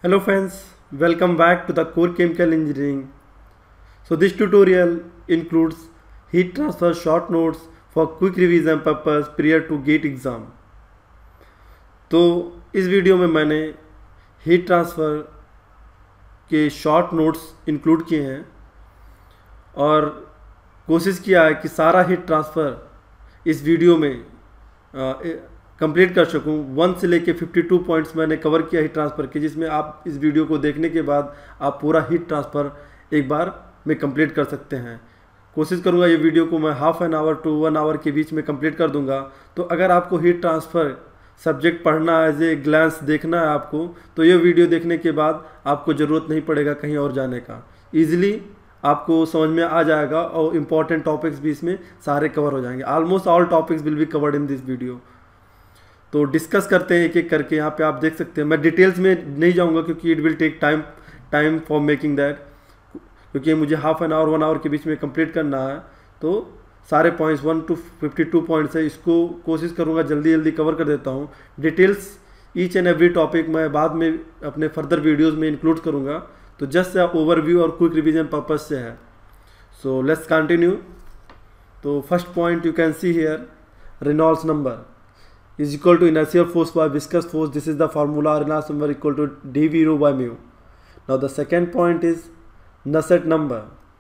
Hello friends, welcome back to the Core Chemical Engineering. So this tutorial includes heat transfer short notes for quick revision purpose prior to GATE exam. तो इस video में मैंने heat transfer के short notes include किए हैं और कोशिश किया है कि सारा हीट ट्रांसफ़र इस वीडियो में कंप्लीट कर सकूं। 1 से लेके 52 पॉइंट्स मैंने कवर किया हीट ट्रांसफ़र के, जिसमें आप इस वीडियो को देखने के बाद आप पूरा हीट ट्रांसफ़र एक बार में कंप्लीट कर सकते हैं। कोशिश करूंगा ये वीडियो को मैं half an hour to 1 hour के बीच में कंप्लीट कर दूंगा। तो अगर आपको हीट ट्रांसफ़र सब्जेक्ट पढ़ना है, एज ए ग्लैंस देखना है आपको, तो ये वीडियो देखने के बाद आपको ज़रूरत नहीं पड़ेगा कहीं और जाने का। ईजिली आपको समझ में आ जाएगा और इम्पॉर्टेंट टॉपिक्स भी इसमें सारे कवर हो जाएंगे। Almost all topics will be covered in this video. तो डिस्कस करते हैं एक एक करके। यहाँ पे आप देख सकते हैं, मैं डिटेल्स में नहीं जाऊँगा क्योंकि it will take time for making that, क्योंकि मुझे हाफ एन आवर 1 आवर के बीच में कंप्लीट करना है। तो सारे पॉइंट्स 1 to 52 पॉइंट्स है, इसको कोशिश करूँगा जल्दी कवर कर देता हूँ। Details each and every topic मैं बाद में अपने फर्दर वीडियोज़ में इंक्लूड करूँगा। तो जस्ट ओवरव्यू और क्विक रिविजन पर्पज से है। So let's continue. तो first point you can see here, Reynolds number is equal to inertial force by viscous force. This is the formula. Reynolds number equal to dv rho by mu. Now the second point is Nusselt number.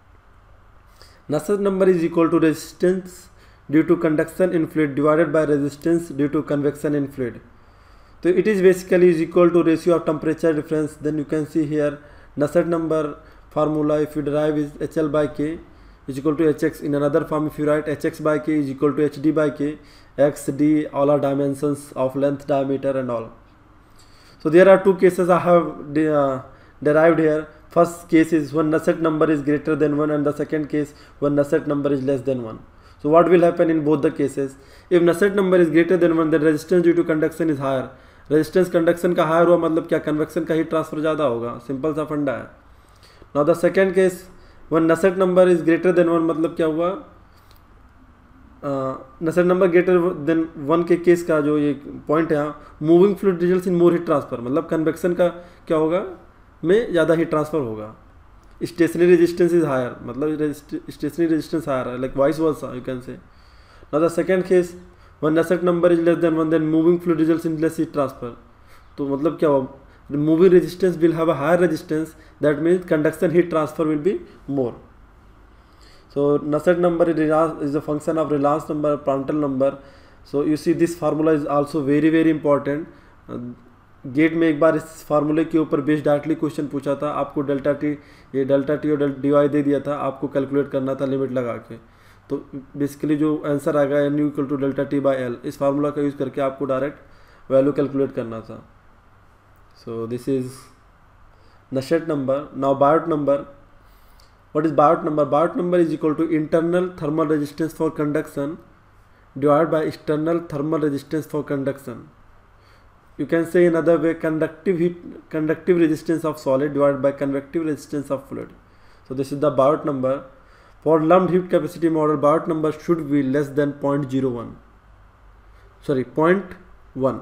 Nusselt number is equal to resistance due to conduction in fluid divided by resistance due to convection in fluid. So it is basically is equal to ratio of temperature difference. Then you can see here Nusselt number formula, if you derive, is HL by K is equal to Hx. In another form, if you write Hx by K is equal to Hd by K, x, d, all are dimensions of length, diameter and all. So there are two cases I have derived here. First case is when Nusselt number is greater than 1, and the second case when Nusselt number is less than 1. So what will happen in both the cases? If Nusselt number is greater than 1, then resistance due to conduction is higher. Resistance conduction का higher हुआ मतलब क्या, convection का heat transfer ज़्यादा होगा। Simple सा फंडा है। Now the second case when Nusselt number is greater than 1 मतलब क्या हुआ, Nusselt नंबर ग्रेटर देन 1 के केस का जो ये पॉइंट है, moving fluid results in more heat transfer, मतलब कन्वेक्शन का क्या होगा में ज़्यादा हीट ट्रांसफर होगा। स्टेशनरी रेजिस्टेंस इज हायर, मतलब स्टेशनरी रेजिस्टेंस हायर है, like vice versa you can say. Now the second case when Nusselt number is less than 1, then moving fluid results in less heat transfer. तो मतलब क्या हुआ, moving resistance will have a higher resistance, that means conduction heat transfer will be more. So Nusselt number is a function of Reynolds number, Prandtl number. So you see this formula is also very important. GATE में एक बार इस फार्मूले के ऊपर based directly question पूछा था, आपको delta T और डी वाई दे दिया था, आपको कैलकुलेट करना था लिमिट लगा के। तो बेसिकली जो आंसर आएगा N U equal to delta T by L, इस फार्मूला का यूज़ करके आपको डायरेक्ट वैल्यू कैलकुलेट करना था। So this is Nusselt number. Now Biot number. What is Biot number? Biot number is equal to internal thermal resistance for conduction divided by external thermal resistance for conduction. You can say in other way, conductive resistance of solid divided by convective resistance of fluid. So this is the Biot number. For lumped heat capacity model, Biot number should be less than 0.01. Sorry, 0.1.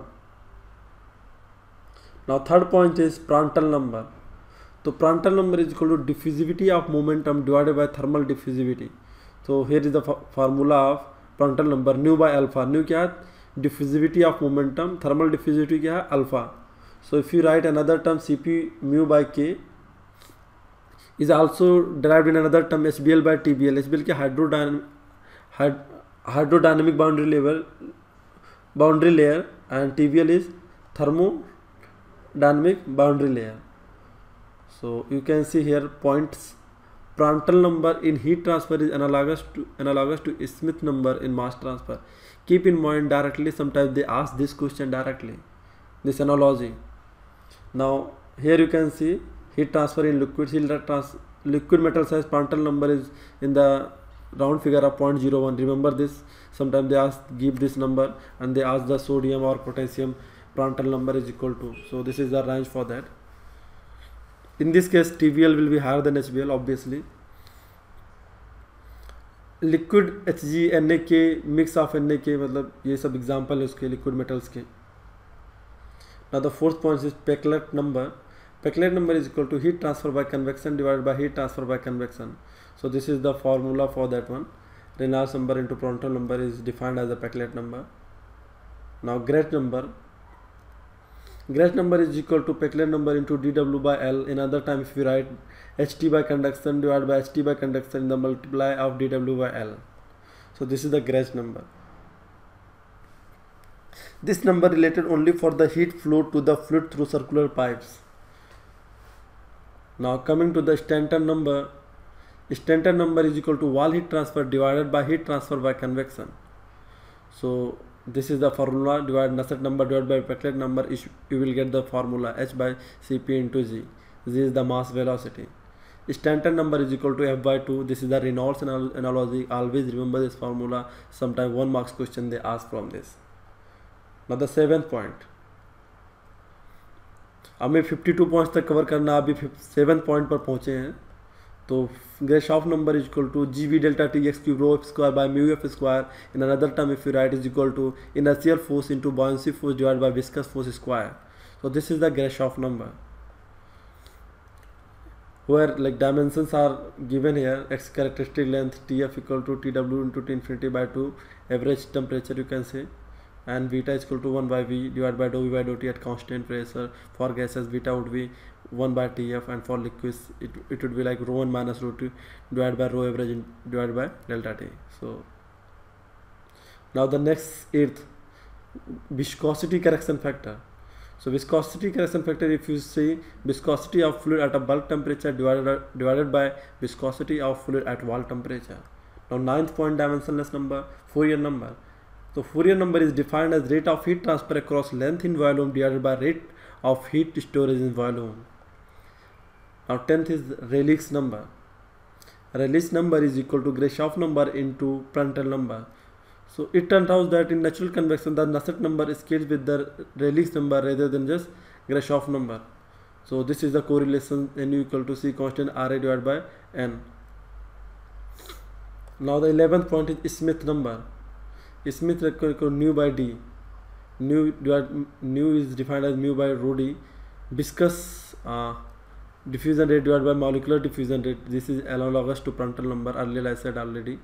Now third point is Prandtl number. तो Prandtl number is equal to diffusivity of momentum divided by thermal diffusivity. So here is the formula of Prandtl number, nu by alpha. Nu क्या है, diffusivity of momentum, thermal diffusivity क्या है, alpha. So if you write another term Cp mu by K is also derived in another term HBl by TBl. HBl क्या, hydrodynamic boundary layer and TBl is thermodynamic boundary layer. So you can see here points. Prandtl number in heat transfer is analogous to Smith number in mass transfer. Keep in mind directly, sometimes they ask this question directly, this analogy. Now here you can see heat transfer in liquid. Liquid metal size Prandtl number is in the round figure of 0.01. Remember this, sometimes they give this number and they ask the sodium or potassium Prandtl number is equal to. So this is the range for that. In this case TBl will be higher than HBl obviously. Liquid HG NaK mix of NaK, मतलब ये सब example है उसके liquid metals के। Now the fourth point is Peclet number. Peclet number is equal to heat transfer by convection divided by heat transfer by convection. So this is the formula for that one. Reynolds number into Prandtl number is defined as a Peclet number. Now Grach number is equal to Peclet number into dW by L. In other time, if we write HT by conduction divided by HT by conduction, the multiply of dW by L. So this is the Grach number. This number related only for the heat flow to the fluid through circular pipes. Now coming to the Stanton number. Stanton number is equal to wall heat transfer divided by heat transfer by convection. So this is the formula, divide Nusselt number divided by Peclet number, you will get the formula H by Cp into G. This is the mass velocity. Stanton number is equal to F by 2. This is the Reynolds analogy. Always remember this formula. Sometime 1 marks question they ask from this. Now the 7th point. हमें 52 points तक cover करना, अभी 7th point पर पहुंचे हैं. तो Grashof number is equal to Gv delta T x cube rho f square by mu f square. In another term, if you write, is equal to inertial force into buoyancy force divided by viscous force square. So this is the Grashof number, where like dimensions are given here. X characteristic length Tf equal to Tw into T infinity by 2. Average temperature you can say, and beta is equal to 1 by V divided by dou V by dou T at constant pressure. For gases, beta would be 1 by Tf, and for liquids it would be like rho 1 minus rho 2 divided by rho average divided by delta T. So now the next 8th, viscosity correction factor. So viscosity correction factor, if you see viscosity of fluid at a bulk temperature divided by viscosity of fluid at wall temperature. Now 9th point, dimensionless number, Fourier number. So Fourier number is defined as rate of heat transfer across length in volume divided by rate of heat storage in volume. Now 10th is Rayleigh's number. Rayleigh's number is equal to Grashof number into Prandtl number. So it turns out that in natural convection the Nusselt number scales with the Rayleigh's number rather than just Grashof number. So this is the correlation, Nu equal to C constant Ra divided by N. Now the 11th point is Smith number. Smith equal to nu by D. Nu is defined as mu by rho D. Viscous diffusion rate divided by molecular diffusion rate. This is analogous to Prandtl number, earlier I said already.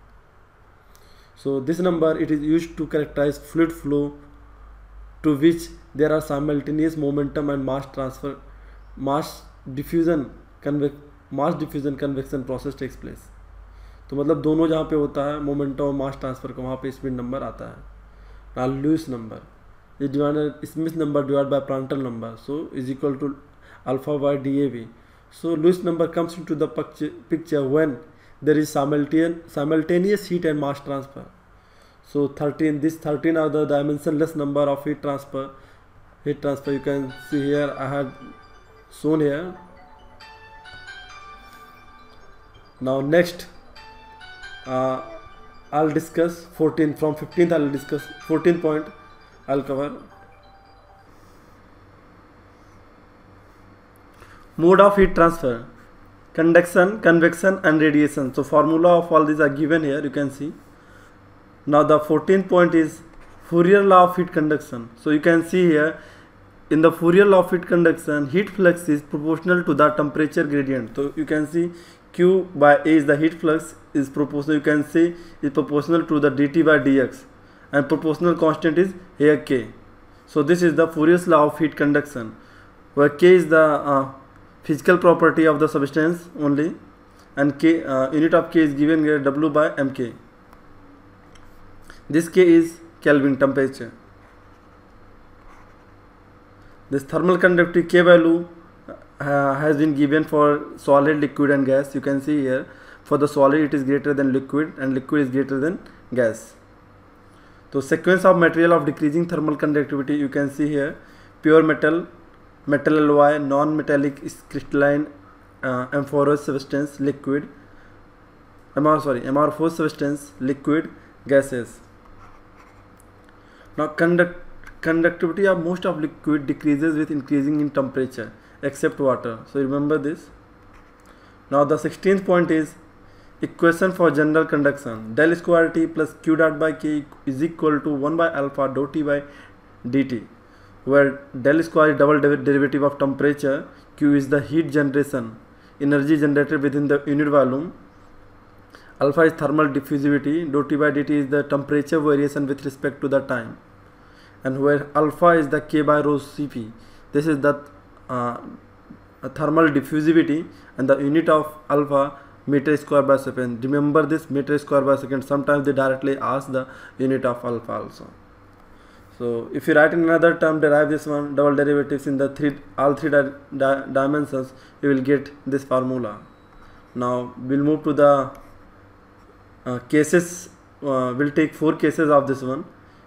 So this number, it is used to characterize fluid flow to which there are simultaneous momentum and mass transfer, mass diffusion convection process takes place. तो मतलब दोनों जहाँ पे होता है momentum और mass transfer का, वहाँ पे स्पीड नंबर आता है. Now Lewis number is divided Smith number divided by Prandtl number, so is equal to alpha by DAV. So Lewis number comes into the picture when there is simultaneous heat and mass transfer. So 13, these 13 are the dimensionless number of heat transfer. You can see here, I had shown here. Now next I'll discuss 14. From 15th I'll discuss 14th point. I'll cover mode of heat transfer, conduction, convection and radiation. So formula of all these are given here, you can see. Now the 14th point is Fourier law of heat conduction. So you can see here, in the Fourier law of heat conduction, heat flux is proportional to the temperature gradient. So you can see Q by A is the heat flux, is proportional, you can see is proportional to the dt by dx, and proportional constant is here K. So this is the Fourier's law of heat conduction, where K is the physical property of the substance only, and K unit of K is given here W by mK. This K is Kelvin, temperature. This thermal conductivity K value has been given for solid, liquid and gas. You can see here, for the solid it is greater than liquid and liquid is greater than gas. So sequence of material of decreasing thermal conductivity, you can see here: pure metal, metal alloy, non-metallic crystalline, amorphous substance, liquid, amorphous substance, liquid, gases. Now conductivity of most of liquid decreases with increasing in temperature, except water. So remember this. Now the 16th point is equation for general conduction. Del square T plus Q dot by K is equal to 1 by alpha dou T by dt. where del square is double derivative of temperature, Q is the heat generation, energy generated within the unit volume, alpha is thermal diffusivity, dou T by dt is the temperature variation with respect to the time, and where alpha is the K by rho Cp, this is the thermal diffusivity, and the unit of alpha meter square by second. Remember this meter square by second, sometimes they directly ask the unit of alpha also. So if you write in another term, derive this one, double derivatives in the all three dimensions, you will get this formula. Now we'll move to the cases. We'll take 4 cases of this one.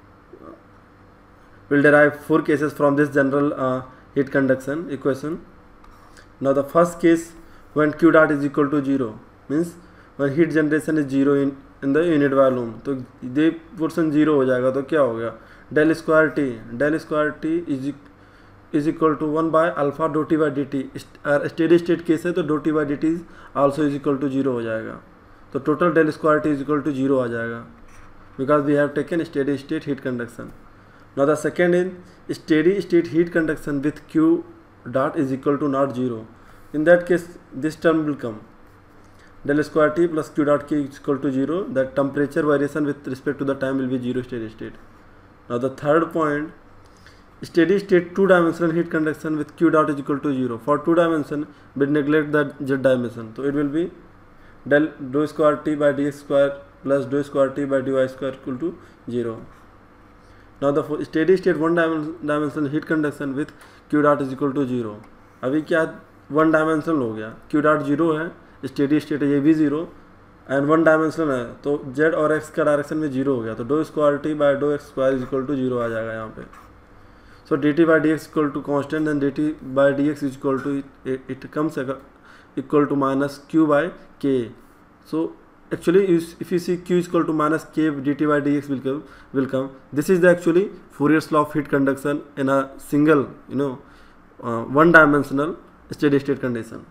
We'll derive 4 cases from this general heat conduction equation. Now the first case, when Q dot is equal to 0, means when heat generation is 0 in the unit volume, तो ये portion 0 हो जाएगा, तो क्या हो गया, del square t is equal to 1 by alpha dou T by dt. Steady state case है तो dou T by dt is also is equal to 0 हो जाएगा, तो total del square t is equal to 0 आ जाएगा, because we have taken steady state heat conduction. Now the second is steady state heat conduction with Q dot is equal to not 0. In that case, this term will come, del square t plus Q dot k is equal to 0. The temperature variation with respect to the time will be 0 steady state. Now the third point, steady state 2-dimensional heat conduction with Q dot is equal to 0. For 2 dimension, we neglect the z dimension, so it will be del dou square t by dx square plus dou square t by dy square equal to 0. Now the steady state 1-dimensional heat conduction with Q dot is equal to 0. अभी क्या 1 dimensional हो गया, Q dot 0 है, steady state है ये भी 0, and 1 dimensional है, तो z और x का डायरेक्शन में 0 हो गया, तो dou square t by dou x square is equal to 0 आ जाएगा यहाँ पे. So dt by dx equal to constant, and dt by dx is equal to it comes equal to minus q by k. So actually if you see q is equal to minus k, dt by dx will come. This is the actually Fourier's law of heat conduction in a single 1-dimensional steady state condition.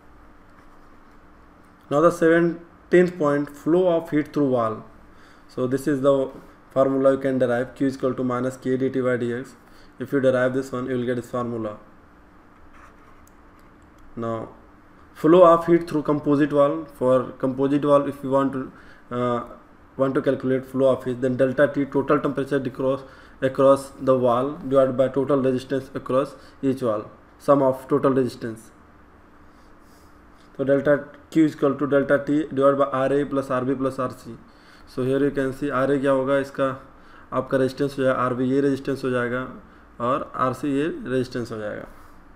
Now the 17th point, flow of heat through wall. So this is the formula you can derive, q is equal to minus k dt by dx. If you derive this one, you will get this formula. Now flow of heat through composite wall. For composite wall, if you want to calculate flow of heat, then delta T, total temperature across the wall, divided by total resistance across each wall, sum of total resistance. So delta Q is equal to delta T divided by RA plus RB plus RC. So here you can see RA क्या होगा, इसका आपका resistance हो जाएगा, RB ये resistance हो जाएगा, और RC ये रेजिस्टेंस हो जाएगा.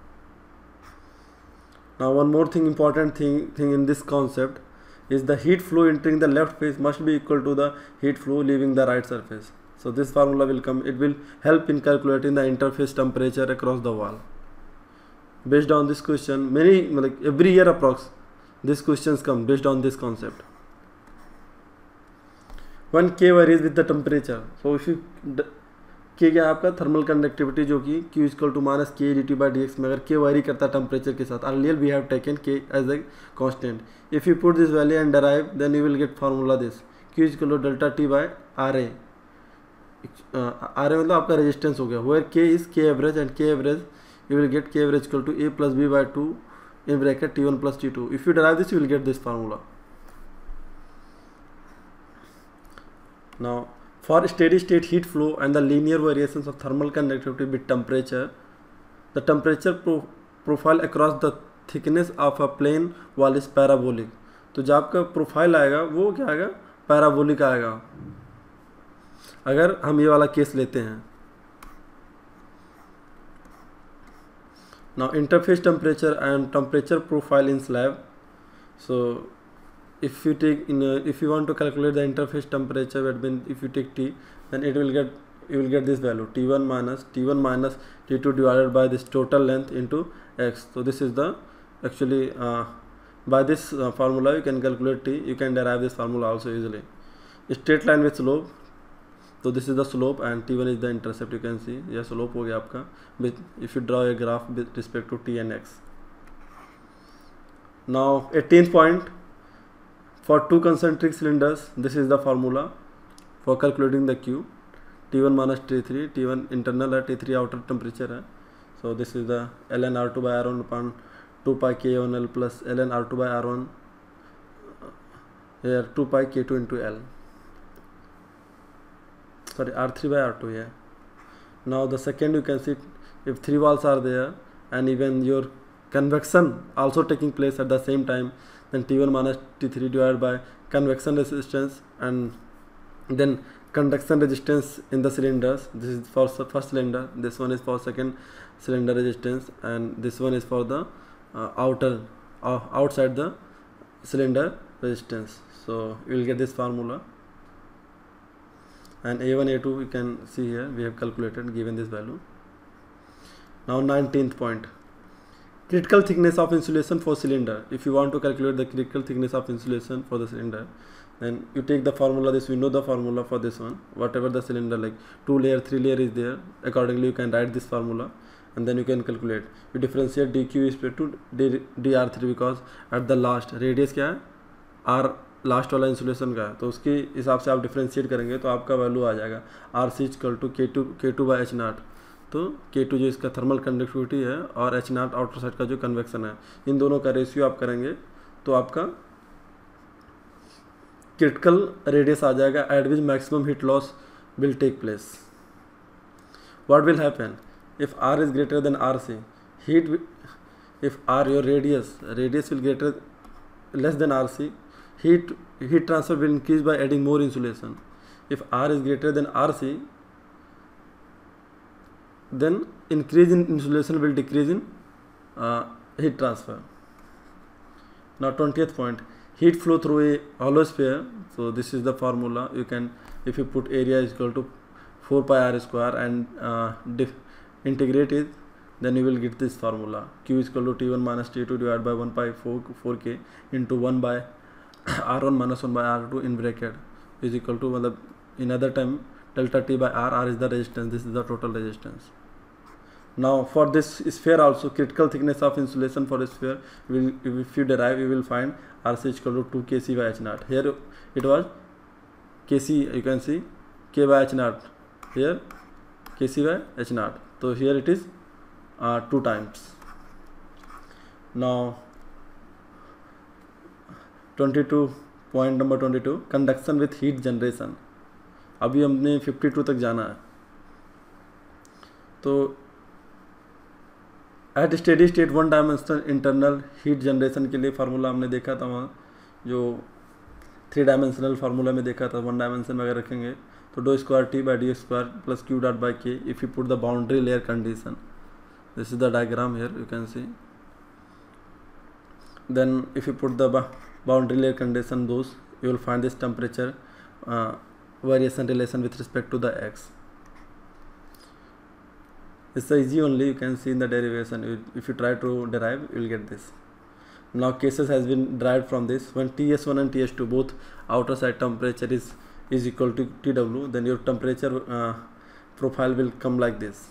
Now one more thing, important thing in this concept is the heat flow entering the left face must be equal to the heat flow leaving the right surface. So this formula will come, it will help in calculating the interface temperature across the wall. Based on this question, every year approx these questions come based on this concept. When K varies with the temperature, so if you K क्या है आपका thermal conductivity, जो कि Q equal to minus k dt by dx में अगर K वारी करता है टेम्परेचर के साथ, earlier we have taken K as a constant. If you put this value and derive, then you will get formula this, Q equal to delta T by RA. RA मतलब आपका resistance हो गया, where K is K average, and K average you will get K average equal to A plus B by 2 in bracket T1 plus T2. If you derive this, you will get this formula. Now for steady state heat flow and the linear variations of thermal conductivity with temperature, the temperature profile across the thickness of a plane wall is parabolic. तो जो आपका profile आएगा वो क्या आएगा, parabolic आएगा, अगर हम ये वाला केस लेते हैं. Now interface temperature and temperature profile in slab. So if you take if you want to calculate the interface temperature, that means if you take T, then you will get this value, T1 minus T2 divided by this total length into X. So this is the actually by this formula you can calculate T. You can derive this formula also easily. Straight line with slope, so this is the slope and T1 is the intercept. You can see यह slope हो गया आपका. If you draw a graph with respect to T and X. Now 18th point, for two concentric cylinders, this is the formula for calculating the Q. T1 minus T3, T1 internal है, T3 outer temperature है. So this is the ln R2 by R1 upon 2 pi K1L plus ln R2 by R1 here 2 pi K2 into L. Sorry, R3 by R2 here. Now the second you can see, if 3 walls are there and even your convection also taking place at the same time, then T1 minus T3 divided by convection resistance and then conduction resistance in the cylinders. This is for first cylinder, this one is for second cylinder resistance, and this one is for the outside the cylinder resistance. So you will get this formula, and A1 A2 you can see here we have calculated given this value. Now 19th point, critical thickness of insulation for cylinder. If you want to calculate the critical thickness of insulation for the cylinder, then you take the formula. This we know the formula for this one. Whatever the cylinder, like 2 layer 3 layer is there, accordingly you can write this formula and then you can calculate. You differentiate dq is equal to dr3 because at the last radius क्या है, r last वाला insulation का है, तो उसके हिसाब से आप डिफ्रेंशिएट करेंगे तो आपका वैल्यू आ जाएगा R C equal to K2 by H naught. तो K2 जो इसका थर्मल कंडक्टिविटी है और एच नाट आउटर साइड का जो कन्वेक्शन है, इन दोनों का रेशियो आप करेंगे तो आपका क्रिटिकल रेडियस आ जाएगा at which maximum heat loss will take place. What will happen if r is greater than rc, if r your radius will greater less than rc, heat transfer will increase by adding more insulation. If r is greater than rc, then increase in insulation will decrease in heat transfer. Now 20th point, heat flow through a hollow sphere. So this is the formula. You can, if you put area is equal to 4 pi r square and integrate it, then you will get this formula. Q is equal to T1 minus T2 divided by 1 pi 4K into 1 by R1 minus 1 by R2 in bracket is equal to, in other time, delta T by R is the resistance, this is the total resistance. Now for this sphere also, critical thickness of insulation for a sphere, if you derive, you will find RC is equal to 2 Kc by H naught. Here it was Kc, you can see K by H naught, here Kc by H naught. So here it is 2 times. Now 22 point number 22, conduction with heat generation. अभी हमने 52 तक जाना है. तो at steady state 1 dimensional internal heat generation के लिए formula हमने देखा था वहाँ, जो 3 डायमेंशनल फार्मूला में देखा था. 1 डायमेंशन में अगर रखेंगे तो डो square T by D square plus Q dot by K if you put the boundary layer condition. This is the diagram here you can see. Then if you put the boundary layer condition those, you will find this temperature variation relation with respect to the x. It's easy only, you can see in the derivation. If you try to derive, you will get this. Now cases has been derived from this. When TS1 and TS2 both outer side temperature is equal to TW, then your temperature profile will come like this.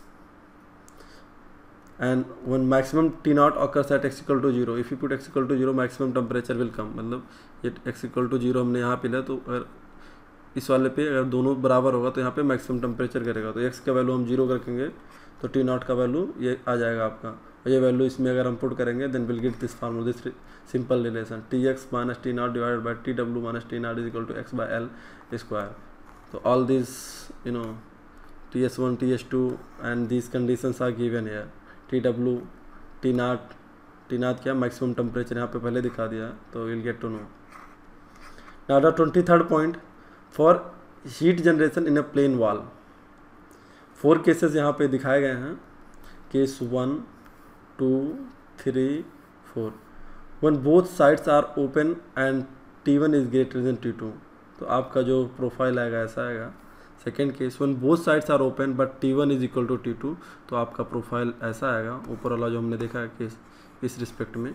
And when maximum T naught occurs at x equal to 0, if you put x equal to 0, maximum temperature will come. मतलब ये x equal to 0 हमने यहाँ पे लिया, तो अगर इस वाले पे अगर दोनों बराबर होगा तो यहाँ पे मैक्सिमम टेम्परेचर करेगा. तो x का वैल्यू हम 0 रखेंगे तो T naught का वैल्यू ये आ जाएगा आपका, और ये वैल्यू इसमें अगर हम पुट करेंगे then will get this formula, this simple relation Tx minus T naught divided by TW minus T naught is equal to x by L square. तो all this TS1 TS2 and this conditions are given here. TW T naught क्या maximum temperature यहाँ पे पहले दिखा दिया, तो will get to know. Now the 23rd point, for heat generation in a plane wall. 4 cases यहाँ पे दिखाए गए हैं. Case 1 2 3 4. One both sides are open and T1 is greater than T2, तो आपका जो प्रोफाइल आएगा ऐसा आएगा. Second case, one both sides are open but T1 is equal to T2, तो आपका प्रोफाइल ऐसा आएगा, ऊपर वाला जो हमने देखा है केस इस रिस्पेक्ट में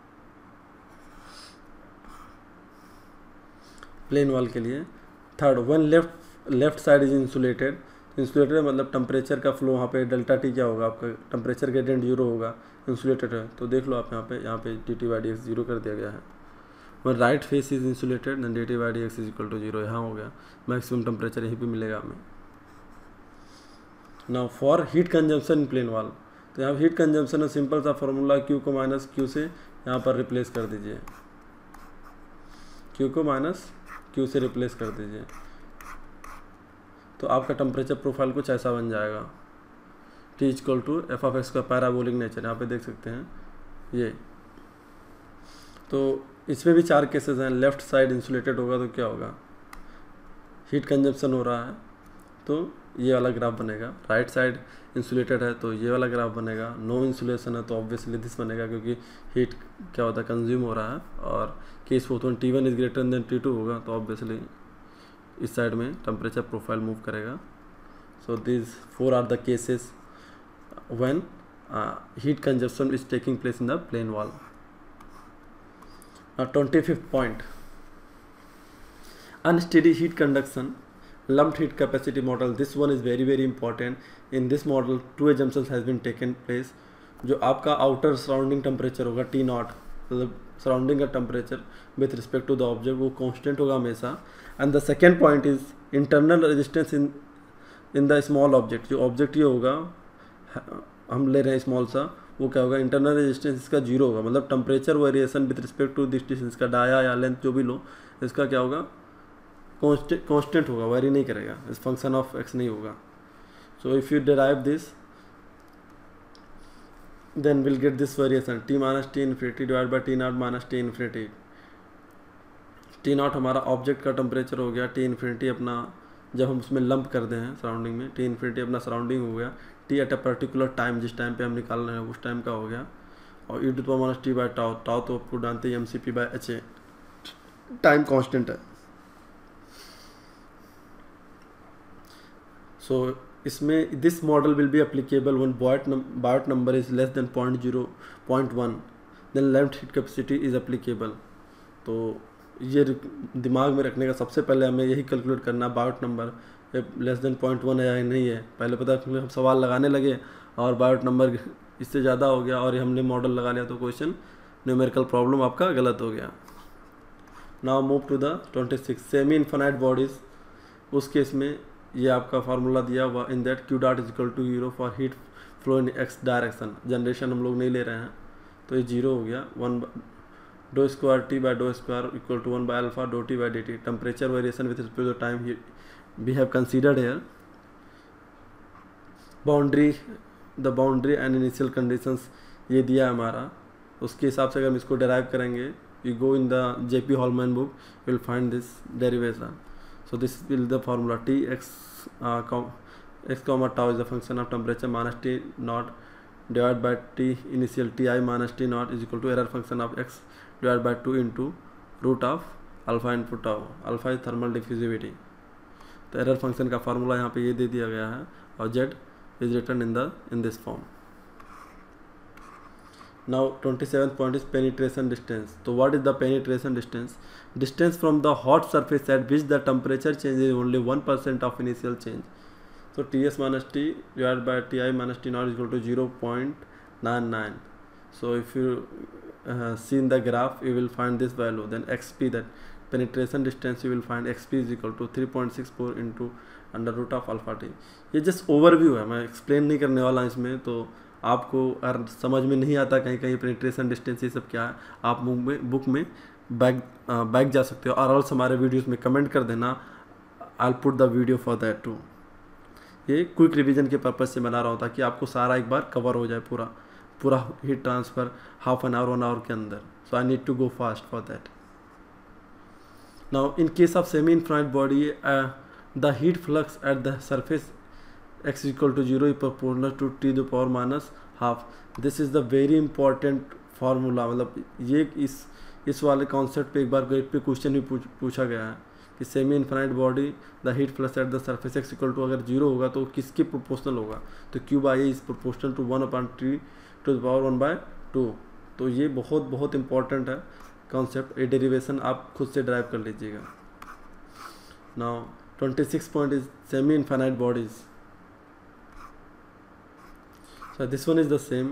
प्लेन वॉल के लिए. Third, one left side is insulated. Insulated मतलब टेम्परेचर का फ्लो वहाँ पे डेल्टा टी क्या होगा, आपका टेम्परेचर ग्रेडियंट 0 होगा. इंसुलेटेड है तो देख लो आप यहाँ पे dt बाई डी एक्स 0 कर दिया गया है. One right face is insulated then dt by D X is equal to 0, यहाँ हो गया. मैक्सिमम टेम्परेचर यहीं पे मिलेगा हमें. Now for heat consumption in plane wall, तो यहाँ हीट कंजम्पशन है सिंपल सा फॉर्मूला, क्यू को माइनस क्यू से यहाँ पर रिप्लेस कर दीजिए, क्यू को माइनस क्यू से रिप्लेस कर दीजिए, तो आपका टेम्परेचर प्रोफाइल कुछ ऐसा बन जाएगा। T equal to F of X का पैराबोलिक नेचर, यहाँ पे देख सकते हैं ये। तो इसमें भी 4 केसेस हैं। लेफ्ट साइड इंसुलेटेड होगा तो क्या होगा, हीट कंजम्पशन हो रहा है तो ये वाला ग्राफ बनेगा। राइट साइड इंसुलेटेड है तो ये वाला ग्राफ बनेगा। नो इंसुलेशन है तो ऑब्वियसली दिस बनेगा, क्योंकि हीट क्या होता है, कंज्यूम हो रहा है। और case 4 T1 is greater than T2 होगा तो ऑब्वियसली इस साइड में टेम्परेचर प्रोफाइल मूव करेगा। So this 4 are the cases when heat consumption is taking place in the plane wall. 25th point, unsteady heat conduction, lumped heat capacity model. This one is very very important. In this model 2 assumptions has been taken place. जो आपका outer surrounding temperature होगा T naught, मतलब surrounding का temperature with respect to the object, वो constant होगा हमेशा। And the second point is internal resistance in the small object. जो object ये होगा, हम ले रहे हैं स्मॉल सा, वो क्या होगा, इंटरनल रेजिस्टेंस इसका 0 होगा। मतलब temperature variation with respect to this distance का डाया या लेंथ जो भी लो, इसका क्या होगा, कांस्टेंट होगा, वेरी नहीं करेगा, इस फंक्शन ऑफ एक्स नहीं होगा। So if you derive this then will get this variation T minus T infinity divide by T naught minus T infinity. T naught हमारा ऑब्जेक्ट का टेम्परेचर हो गया, T इन्फिनिटी अपना जब हम उसमें लंप कर दें हैं सराउंडिंग में, T इन्फिनिटी अपना सराउंडिंग हो गया, T at a particular time, जिस टाइम पे हम निकाल रहे हैं उस टाइम का हो गया, और e to the power minus T by tau, tau तो आपको जानते ही mCp by HA, time constant है। सो इसमें this model will be applicable when Biot number is less than 0.1 then left heat capacity is applicable. तो ये दिमाग में रखने का, सबसे पहले हमें यही कैलकुलेट करना, Biot नंबर लेस देन 0.1 है या नहीं है। पहले पता हम सवाल लगाने लगे और Biot नंबर इससे ज़्यादा हो गया और हमने मॉडल लगा लिया तो क्वेश्चन न्यूमेरिकल प्रॉब्लम आपका गलत हो गया। Now move to the 26 semi infinite bodies. उस केस में ये आपका फार्मूला दिया हुआ, in that Q dot is equal to 0 for heat flow in x direction. Generation हम लोग नहीं ले रहे हैं तो ये 0 हो गया। 1 डो स्क्वायर टी बाई डो square equal to 1 by alpha डो T by D T. Temperature variation with respect to time we have considered here. The boundary and initial conditions ये दिया है हमारा, उसके हिसाब से अगर हम इसको डेराइव करेंगे, you go in the JP Holman book, will find this derivation. So this will the formula T x comma tau is the function of temperature minus T naught divided by T initial Ti minus T naught is equal to error function of x divided by 2 into root of alpha into tau. Alpha is thermal diffusivity. तो error function का formula यहाँ पे ये दे दिया गया है और z is written in this form. Now 27th point is penetration distance. So what is the penetration distance? Distance from the hot surface at which the temperature changes only 1% of initial change. So Ts minus T divided by Ti minus T naught is equal to 0.99. So if you see in the graph, you will find this value. Then xp, that penetration distance, you will find xp is equal to 3.64 into under root of alpha T. ये just overview है, मैं explain नहीं करने वाला इसमें, तो आपको अगर समझ में नहीं आता कहीं कहीं पेनिट्रेशन डिस्टेंस ये सब क्या है, आप बुक में बैक जा सकते हो, और ऑल्सो हमारे वीडियोस में कमेंट कर देना, I put the video for that too. ये क्विक रिवीजन के पर्पज़ से बना रहा हूँ ताकि आपको सारा एक बार कवर हो जाए, पूरा heat transfer half an hour 1 hour के अंदर। So I need to go fast for that. Now in case of semi infinite body, the heat flux at the surface x equal to 0 is proportional to t to the power minus half. This is the very important formula। मतलब ये इस वाले concept पे एक बार grade pay question भी पूछा गया है कि semi infinite body the heat flux at the surface x equal to अगर 0 होगा तो किसके प्रोपोर्शनल होगा, तो Q by is proportional to 1/T to the power 1/2। तो ये बहुत इंपॉर्टेंट है कॉन्सेप्ट, ये डेरिवेशन आप खुद से ड्राइव कर लीजिएगा। Now 26 point is semi-infinite bodies. So this one is the same.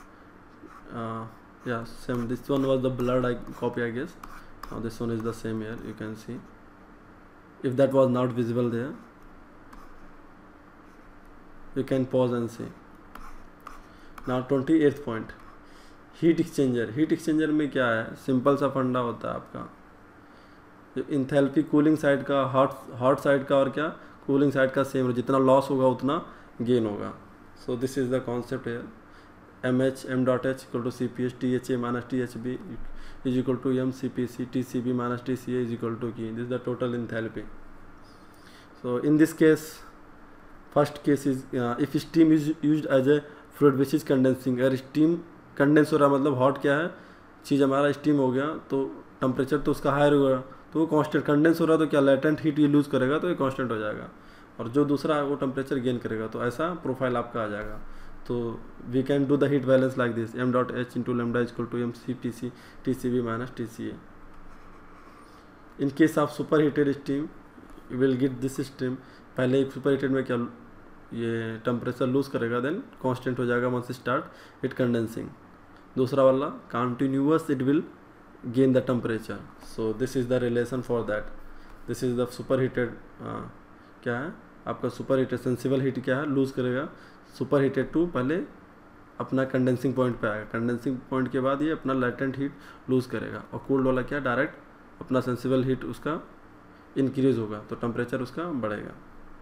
Yeah, same. This one was the blurred copy, I guess. Now this one is the same here. You can see. If that was not visible there. You can pause and see. Now 28th point, heat exchanger. Heat exchanger में क्या है, simple सा फंडा होता है आपका. जो enthalpy cooling side का, हॉट साइड का और क्या कूलिंग साइड का सेम, जितना लॉस होगा उतना गेन होगा. So this is the concept है. MH m.h equal to CPH THA minus THB is equal to MCPC TCB minus TCA is equal to की. This the total enthalpy. So in this case, first case is if steam is used as a fluid which is condensing. अगर steam condense हो रहा है, मतलब hot क्या है, चीज़ हमारा steam हो गया, तो टेम्परेचर तो उसका हायर होगा, तो वो कांस्टेंट. कंडेंस हो रहा है तो क्या लेटेंट हीट ये लूज़ करेगा, तो ये कांस्टेंट हो जाएगा, और जो दूसरा है वो टेम्परेचर गेन करेगा. तो ऐसा प्रोफाइल आपका आ जाएगा. तो we can do the heat balance like this, m.h into lambda equal to MCPC TCB minus TCA. In case of super heated steam you will get this steam. पहले एक super heated में क्या ये temperature lose करेगा, then constant हो जाएगा once start it condensing. दूसरा वाला continuous, it will gain the temperature. So this is the relation for that. This is the super heated. क्या है आपका सुपर हीटेड, सेंसिबल हीट क्या है, लूज करेगा. सुपर हीटेड टू पहले अपना कंडेंसिंग पॉइंट पे आएगा, कंडेंसिंग पॉइंट के बाद ये अपना लेटेंट हीट लूज करेगा. और कूल्ड वाला क्या, डायरेक्ट अपना सेंसिबल हीट उसका इंक्रीज होगा, तो टेम्परेचर उसका बढ़ेगा.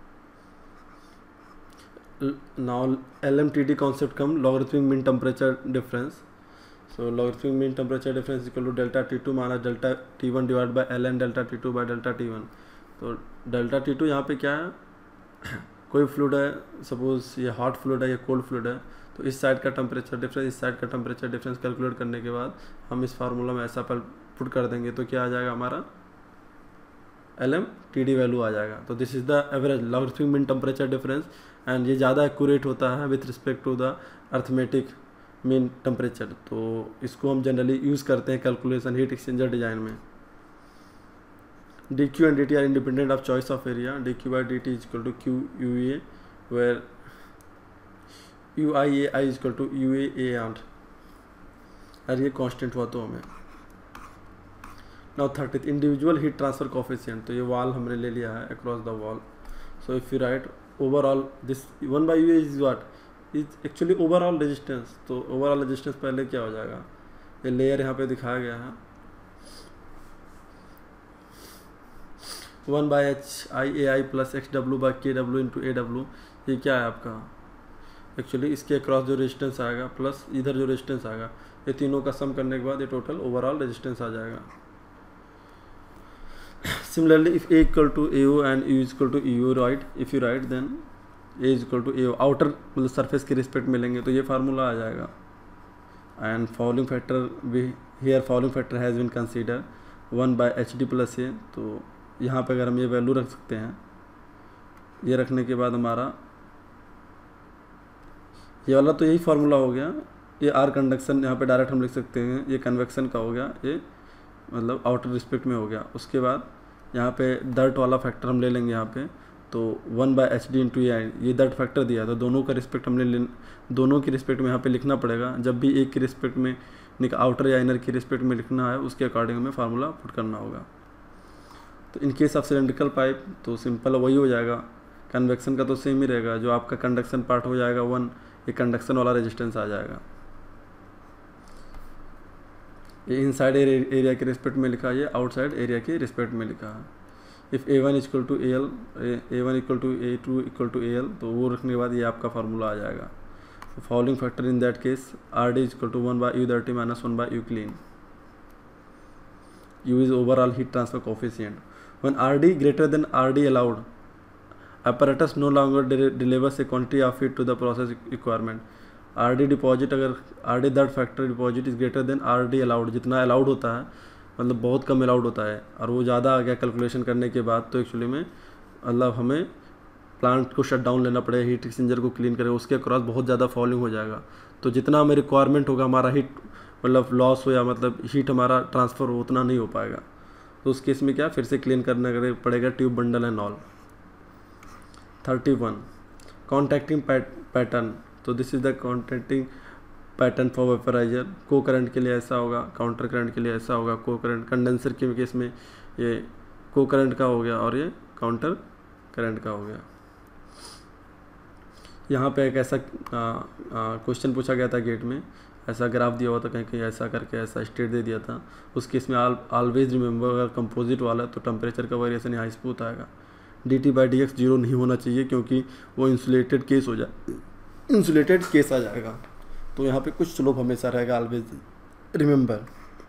Now LMTD concept come, logarithmic mean temperature difference. So logarithmic mean temperature difference is equal to delta T2 minus delta T1 divided by ln delta T2 by delta T1. तो delta T2 यहाँ पे क्या है, कोई fluid है, suppose ये hot fluid है या कोल्ड फ्लूइड है, तो इस साइड का टेम्परेचर डिफरेंस, इस साइड का टेम्परेचर डिफरेंस कैलकुलेट करने के बाद हम इस फार्मूला में ऐसा पुट कर देंगे, तो क्या आ जाएगा हमारा LMTD वैल्यू आ जाएगा. तो this is the average logarithmic mean temperature difference, and ये ज़्यादा एक्यूरेट होता है with respect to the arithmetic mean temperature. तो इसको हम जनरली यूज़ करते हैं कैलकुलेशन हीट एक्सचेंजर डिजाइन में. dq and dt are independent of choice of area. dq by dt is equal to QUA, where UIAI is equal to UAA and अरे ये constant हुआ तो हमें. Now 30th, individual heat transfer coefficient. तो ये wall हमने ले लिया है across the wall. So if you write overall this 1/UA is what, is actually overall resistance. तो ओवरऑल रेजिस्टेंस पहले क्या हो जाएगा, ये लेयर यहाँ पे दिखाया गया है 1/HIAI plus XW/KW into AW. ये क्या है आपका, एक्चुअली इसके अक्रॉस जो रेजिस्टेंस आएगा प्लस इधर जो रेजिस्टेंस आएगा, ये तीनों का सम करने के बाद ये टोटल ओवरऑल रेजिस्टेंस आ जाएगा. Similarly, if A equal to AO and U is equal to EU, right? If you write then A is equal to AO, outer मतलब सरफेस के रिस्पेक्ट में लेंगे तो ये फार्मूला आ जाएगा. एंड फॉलोइंग फैक्टर भी here, following factor has been consider 1/HD plus A. तो यहाँ पे अगर हम ये वैल्यू रख सकते हैं, ये रखने के बाद हमारा ये वाला तो यही फार्मूला हो गया. ये आर कंडक्शन यहाँ पे डायरेक्ट हम लिख सकते हैं, ये कन्वेक्शन का हो गया, ये मतलब आउटर रिस्पेक्ट में हो गया. उसके बाद यहाँ पे दर्ट वाला फैक्टर हम ले लेंगे यहाँ पे, तो 1/HD इंटू ये दर्ट फैक्टर दिया, तो दोनों का रिस्पेक्ट हमने दोनों की रिस्पेक्ट में यहाँ पे लिखना पड़ेगा. जब भी एक की रिस्पेक्ट में आउटर या इनर की रिस्पेक्ट में लिखना है, उसके अकॉर्डिंग हमें फार्मूला पुट करना होगा. तो in case of cylindrical pipe तो सिंपल वही हो जाएगा, कन्वेक्शन का तो सेम ही रहेगा. जो आपका कंडक्शन पार्ट हो जाएगा 1, ये कंडक्शन वाला रेजिस्टेंस आ जाएगा. ये इनसाइड एरिया के रिस्पेक्ट में लिखा है, ये आउटसाइड एरिया के रिस्पेक्ट में लिखा है. If A1 equal to AL, A1 equal to A2 equal to AL, तो वो रखने के बाद ये आपका फार्मूला आ जाएगा. तो following factor in that case RD equal to 1/U dirty minus 1/U clean. U is overall heat transfer coefficient. When RD greater than RD allowed, apparatus no longer delivers a quantity of heat to the process requirement. RD deposit, अगर RD dirt factor deposit is greater than RD allowed, जितना allowed होता है मतलब बहुत कम allowed होता है, और वो ज़्यादा आ गया कैलकुलेशन करने के बाद, तो एक्चुअली में मतलब हमें प्लांट को शट डाउन लेना पड़ेगा, हीट एक्सचेंजर को क्लीन करेगा, उसके अक्रॉस बहुत ज़्यादा फॉलिंग हो जाएगा. तो जितना हमें रिक्वायरमेंट होगा, हमारा हीट मतलब लॉस हो या मतलब हीट हमारा ट्रांसफ़र हो, उतना नहीं हो पाएगा. तो उस केस में क्या फिर से क्लीन करना पड़ेगा tube bundle and all. 31 contacting pattern. तो this is the contacting pattern for vaporizer. को करंट के लिए ऐसा होगा, काउंटर करंट के लिए ऐसा होगा. को करंट कंडेंसर के केस में ये को करंट का हो गया और ये काउंटर करंट का हो गया. यहाँ पे एक ऐसा क्वेश्चन पूछा गया था गेट में, ऐसा ग्राफ दिया हुआ था कहीं कहीं ऐसा करके, ऐसा स्टेट दे दिया था। उस केस में ऑलवेज रिमेंबर अगर कंपोजिट वाला है तो टेम्परेचर का वेरिएशन यहाँ स्मूथ आएगा। dt/dx 0 नहीं होना चाहिए क्योंकि वो इंसुलेटेड केस हो जाए, इंसुलेटेड केस आ जाएगा। तो यहाँ पे कुछ स्लोप हमेशा रहेगा, always remember.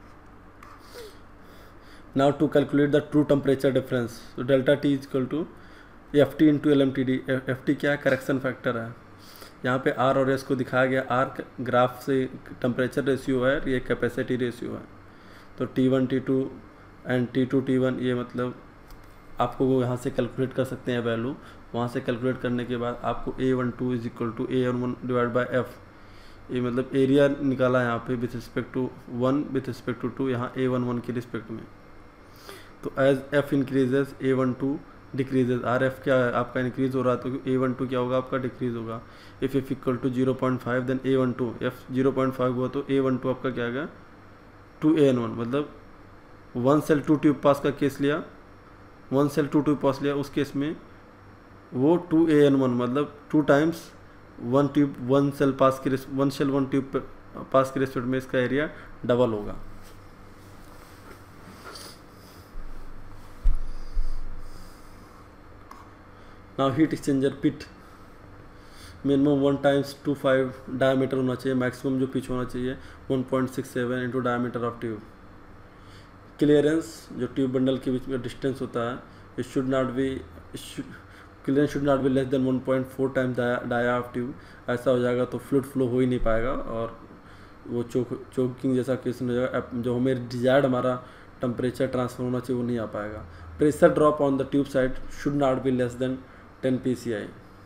Now to calculate the true temperature difference, तो delta T equal to FT into LMTD। FT क्या है? करेक्शन फैक्टर है। यहाँ पे R और S को दिखाया गया, R ग्राफ से टेम्परेचर रेशियो है, ये कैपेसिटी रेशियो है। तो T1 T2 and T2 T1, ये मतलब आपको वो यहाँ से कैलकुलेट कर सकते हैं वैल्यू। वहाँ से कैलकुलेट करने के बाद आपको A12 is equal to A11 divide by F, ये मतलब एरिया निकाला यहाँ पे with respect to 1 with respect to 2, यहाँ A11 के रिस्पेक्ट में। तो as F increases A12 decreases. RF क्या है? आपका इंक्रीज हो रहा है तो A12 क्या होगा? आपका डिक्रीज होगा। If F equal to 0.5 then A12, F 0.5 हुआ तो A12 आपका क्या आएगा? 2AN1। मतलब 1 सेल 2 ट्यूब पास का केस लिया, 1 सेल 2 ट्यूब पास लिया, उस केस में वो 2AN1 मतलब 2 टाइम्स 1 ट्यूब 1 सेल पास के 1 सेल 1 ट्यूब पास के रेस्पेक्ट में इसका एरिया डबल होगा। Now heat exchanger pitch minimum 1 times 2.5 diameter होना चाहिए, मैक्सिमम जो पिच होना चाहिए 1.67 into diameter of tube. Clearance जो ट्यूब बंडल के बीच में डिस्टेंस होता है, it should not be clearance should not be less than 1.4 times dia of tube. ऐसा हो जाएगा तो फ्लूइड फ्लो हो ही नहीं पाएगा और वो चोकिंग जैसा केस हो जाएगा। जो हमें डिजायर्ड हमारा टेम्परेचर ट्रांसफर होना चाहिए वो नहीं आ पाएगा। Pressure drop on the tube side should not be less than 10 psi,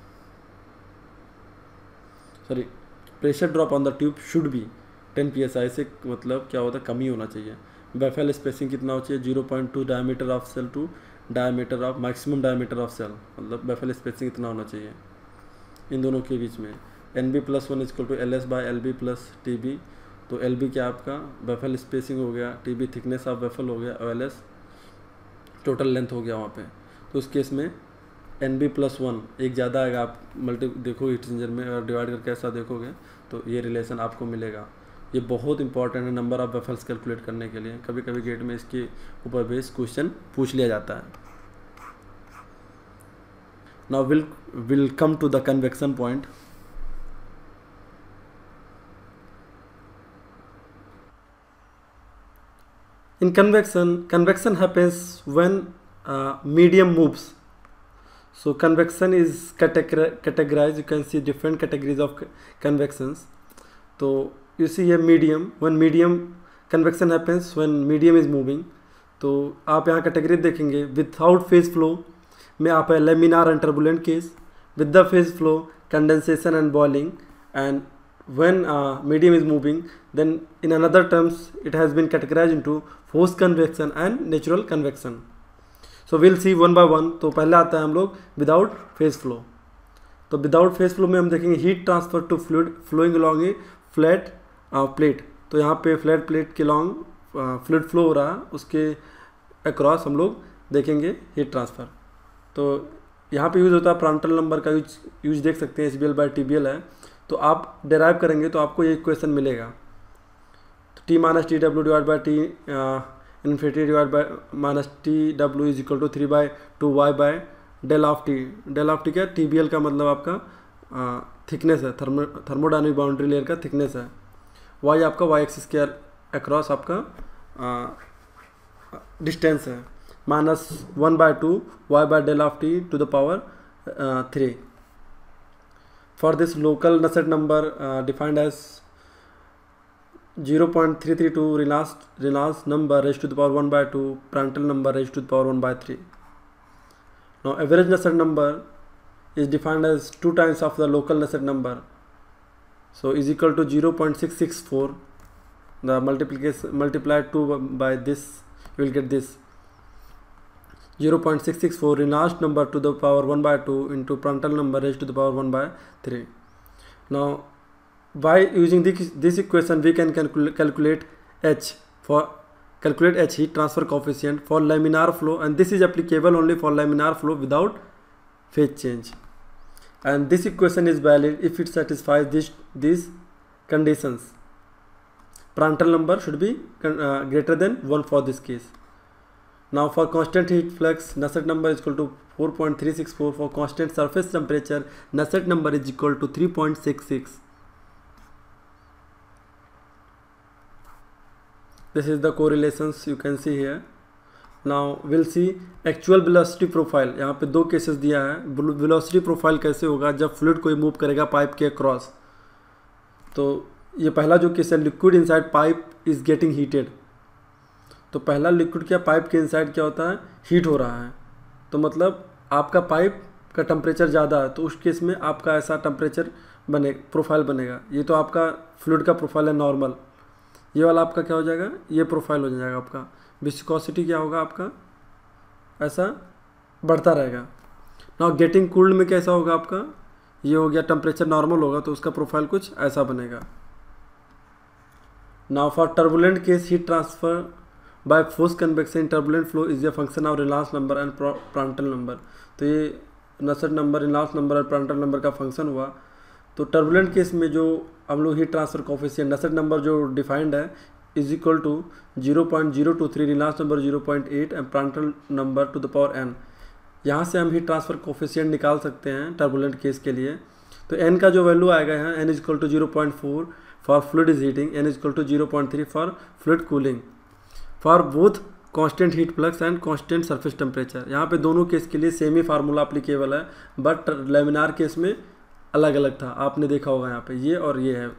sorry pressure drop on the tube should be 10 psi से मतलब क्या होता है? कमी होना चाहिए। बेफेल स्पेसिंग कितना हो चाहिए? 0.2 diameter of shell to diameter of maximum diameter of shell, मतलब बेफेल स्पेसिंग इतना होना चाहिए इन दोनों के बीच में। NB+1 equal to LS by LB plus TB। तो LB क्या आपका? बेफेल स्पेसिंग हो गया, TB थिकनेस ऑफ बेफेल हो गया, और LS टोटल लेंथ हो गया वहाँ पे। तो उस केस में NB+1 एक ज़्यादा आएगा। आप मल्टी देखो हीट एक्सचेंजर में और डिवाइड करके ऐसा देखोगे तो ये रिलेशन आपको मिलेगा। ये बहुत इंपॉर्टेंट है नंबर ऑफ बेफल्स कैलकुलेट करने के लिए। कभी कभी गेट में इसके ऊपर बेस क्वेश्चन पूछ लिया जाता है। Now will come to the convection point. In convection happens when medium moves. So convection is categorized. You can see different categories of convections. So you see here medium. When medium convection happens when medium is moving. तो आप यहाँ category देखेंगे। Without phase flow में आप है laminar and turbulent case, with the phase flow condensation and boiling, and when medium is moving, then in another terms it has been categorized into forced convection and natural convection. So we'll see one by one. तो पहले आता है हम लोग without phase flow. तो without phase flow में हम देखेंगे heat transfer to fluid flowing along a flat plate. तो यहाँ पे फ्लैट प्लेट के लॉन्ग फ्लूइड फ्लो हो रहा है, उसके अक्रॉस हम लोग देखेंगे हीट ट्रांसफ़र। तो यहाँ पे यूज़ होता है प्रांटल नंबर का यूज देख सकते हैं, SBL बाई TBL है। तो आप डेराइव करेंगे तो आपको ये इक्वेशन मिलेगा। तो T minus TW divide by T infinity divide by minus TW is equal to 3/2y by del of T। Del of T क्या? TBL का मतलब आपका थिकनेस है, थर्मोडायनेमिक बाउंड्री लेयर का थिकनेस है। y आपका y एक्सिस के across आपका डिस्टेंस है, minus 1/2 y by del of T to the power 3। For this local Nusselt number defined as 0.332 Reynolds number raised to the power 1/2, Prandtl number raised to the power 1/3. Now average Nusselt number is defined as 2 times of the local Nusselt number, so is equal to 0.664. The multiply 2 by this, you will get this 0.664 Reynolds number to the power 1/2 into Prandtl number raised to the power 1/3. Now by using this equation we can calculate H heat transfer coefficient for laminar flow, and this is applicable only for laminar flow without phase change. and this equation is valid if it satisfies these conditions. Prandtl number should be greater than 1 for this case. Now for constant heat flux, Nusselt number is equal to 4.364. For constant surface temperature, Nusselt number is equal to 3.66. This is the correlations you can see here. Now we'll see actual velocity profile. यहाँ पे दो cases दिया है. Velocity profile कैसे होगा जब fluid कोई move करेगा पाइप के अक्रॉस. तो ये पहला जो केस है, liquid inside pipe is getting heated. तो पहला लिक्विड क्या पाइप के इनसाइड क्या होता है, हीट हो रहा है. तो मतलब आपका पाइप का टेम्परेचर ज़्यादा है, तो उस केस में आपका ऐसा टेम्परेचर प्रोफाइल बनेगा. ये तो आपका फ्लूइड का प्रोफाइल है नॉर्मल. ये वाला आपका क्या हो जाएगा, ये प्रोफाइल हो जाएगा आपका. विस्कोसिटी क्या होगा आपका, ऐसा बढ़ता रहेगा. नाउ गेटिंग कूल्ड में कैसा होगा आपका, ये हो गया टेम्परेचर नॉर्मल होगा, तो उसका प्रोफाइल कुछ ऐसा बनेगा. Now for turbulent case, heat transfer by force convection in turbulent flow is a function of Reynolds number and Prandtl number. तो ये नसेट नंबर, रेनॉल्ड्स नंबर और प्रांटल नंबर का फंक्शन हुआ. तो टर्बुलेंट केस में जो हम लोग heat transfer coefficient Nusselt number जो डिफाइंड है is equal to 0.023, Reynolds number 0.8 and Prandtl number to the power n. यहाँ से हम हीट ट्रांसफर कोफिशिएंट निकाल सकते हैं टर्बुलेंट केस के लिए. तो n का जो वैल्यू आएगा यहाँ, n is equal to 0.4 for fluid is heating, n is equal to 0.3 for fluid cooling, for both constant heat flux and constant surface temperature. यहाँ पे दोनों केस के लिए सेम ही फार्मूला अप्लीकेबल है, बट लेमिनार केस में अलग अलग था. आपने देखा होगा यहाँ पे ये और ये है.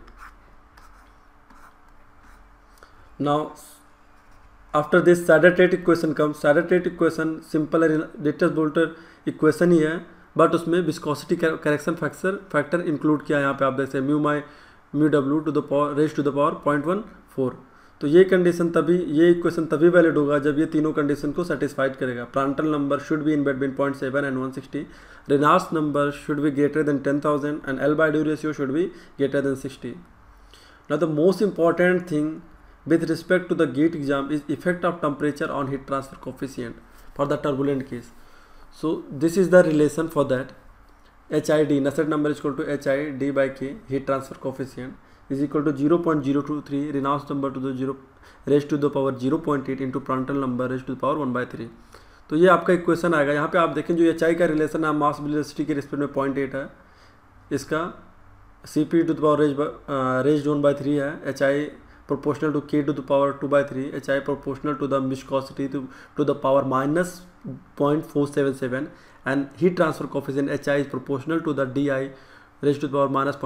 Now after this Sieder Tate equation come. Sieder Tate equation simple है, डिटस-बोल्टर इक्वेशन ही है, बट उसमें विस्कोसिटी करेक्शन फैक्टर इंक्लूड किया है. यहाँ पे आप देख सकते हैं mu W to the power raise to the power 0.14. तो ये कंडीशन तभी, ये इक्वेशन तभी वैलिड होगा जब ये तीनों कंडीशन को सेटिस्फाइड करेगा. Prandtl number should be in between 0.7 and 160. Reynolds number should be greater than 10,000 and L/D ratio should be greater than 60. Now the most important thing with respect to the GATE exam is effect of temperature on heat transfer coefficient for the turbulent case. So this is the relation for that. HID, Nusselt number is equal to HID by K, heat transfer coefficient, is equal to 0.023, Reynolds number to the 0 raised to the power 0.8 into Prandtl number raised to the power 1/3. तो ये आपका equation आएगा. यहाँ पे आप देखें जो HI का रिलेशन है मास वेलोसिटी के रिस्पेक्ट में 0.8 है, इसका CP to the power raised 1/3 है, HI proportional to K to the power 2/3, HI proportional to the viscosity to the power minus 0.477 and heat transfer coefficient HI is proportional to the DI raised to the power minus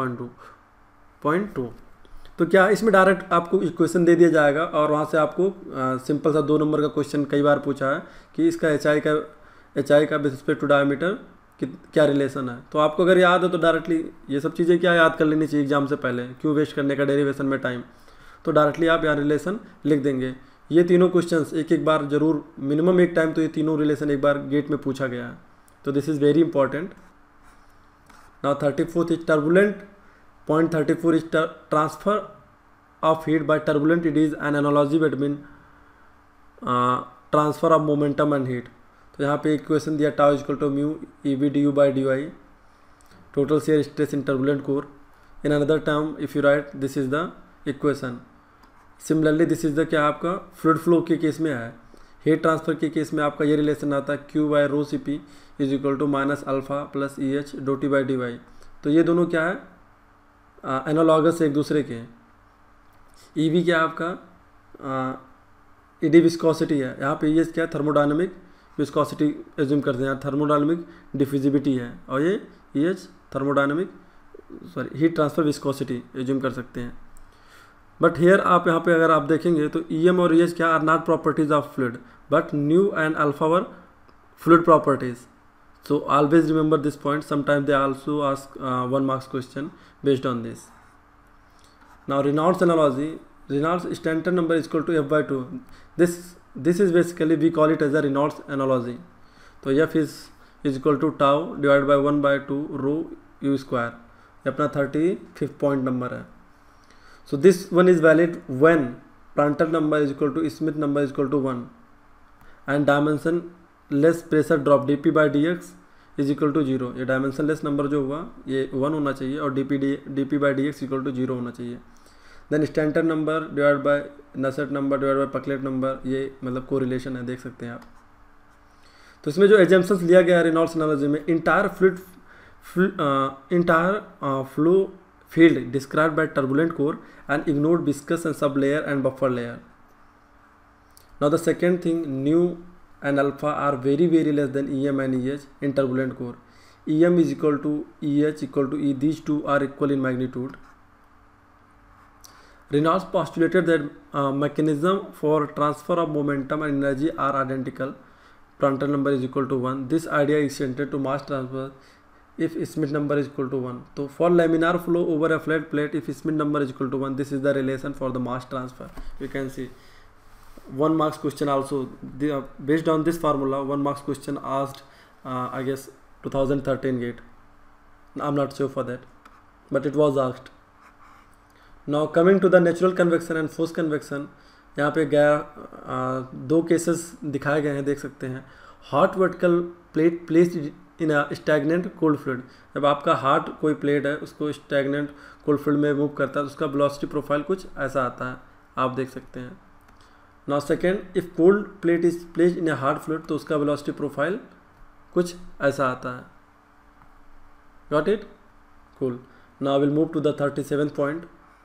0.2. तो क्या इसमें direct आपको equation दे दिया जाएगा और वहाँ से आपको सिंपल सा 2 नंबर का क्वेश्चन कई बार पूछा है कि इसका HI का विद रिस्पेक्ट टू डायमीटर क्या रिलेशन है. तो आपको अगर याद हो तो डायरेक्टली ये सब चीज़ें क्या याद कर लेनी चाहिए एग्जाम से पहले, क्यों वेस्ट करने का डेरिवेशन में टाइम. तो डायरेक्टली आप यहाँ रिलेशन लिख देंगे. ये तीनों क्वेश्चंस एक बार जरूर, मिनिमम एक टाइम तो ये तीनों रिलेशन एक बार गेट में पूछा गया है. तो this is very important. Now 34th is turbulent. Point 34 is transfer of heat by turbulent. It is an analogy between transfer of momentum and heat. तो यहाँ पे इक्वेशन दिया tau is equal to mu EV du by dy, total shear stress in turbulent core. In another term if you write this is the equation. Similarly this is the क्या आपका fluid flow के case में है. Heat transfer के case में आपका ये relation आता है Q/ρCp is equal to minus alpha plus EH dT by dy. तो ये दोनों क्या है, एनालॉगस एक दूसरे के. EV क्या आपका ED विस्कोसिटी है. यहाँ पे EH क्या है, थर्मोडायनेमिक विस्कोसिटी एज्यूम करते हैं, थर्मोडायनेमिक डिफ्यूजिविटी है, और ये EH thermodynamic heat transfer viscosity assume कर सकते हैं. बट हेयर आप यहाँ पे अगर आप देखेंगे तो EM और EH क्या are not properties of fluid, but nu and alpha were fluid properties. So always remember this point. Sometime they also ask 1 marks question based on this. Now Reynolds analogy. Reynolds standard number is equal to F/2. This is basically we call it as a Reynolds analogy. तो F is equal to tau divide by 1/2 ρu². ये अपना 35th point number है. So this one is valid when Prandtl number is equal to Smith number is equal to 1 and dimension less pressure drop dP by dx is equal to 0, ये dimensionless number जो हुआ ये 1 होना चाहिए और D by D X equal to 0 होना चाहिए। Then standard number divide by Nusselt number divide by Peclet number, ये मतलब कोरिलेशन है, देख सकते हैं आप। तो इसमें जो एजम्पशंस लिया गया है रेनॉल्ड्स एनालॉजी में, entire flow field described by turbulent core and ignored viscous and sub layer and buffer layer. Now the second thing, nu and alpha are very less than EM and EH in turbulent core. EM is equal to EH equal to E. These two are equal in magnitude. Reynolds postulated that mechanism for transfer of momentum and energy are identical. Prandtl number is equal to 1. This idea is extended to mass transfer if Schmidt number is equal to 1. So for laminar flow over a flat plate, if Schmidt number is equal to 1, this is the relation for the mass transfer. You can see 1 marks question also, based on this formula 1 marks question asked I guess 2013 gate. I'm not sure for that, but it was asked. Now coming to the natural convection and forced convection, यहाँ पे गया 2 cases दिखाए गए हैं, देख सकते हैं। Hot vertical plate placed in a stagnant cold fluid, जब आपका हॉट कोई प्लेट है उसको स्टैग्नेंट कोल्ड फ्लूइड में मूव करता है तो उसका वेलोसिटी प्रोफाइल कुछ ऐसा आता है, आप देख सकते हैं। Now second, if cold plate is placed in a hard fluid तो उसका वेलोसिटी प्रोफाइल कुछ ऐसा आता है। Got it? Cool. Now will move to the 37th point,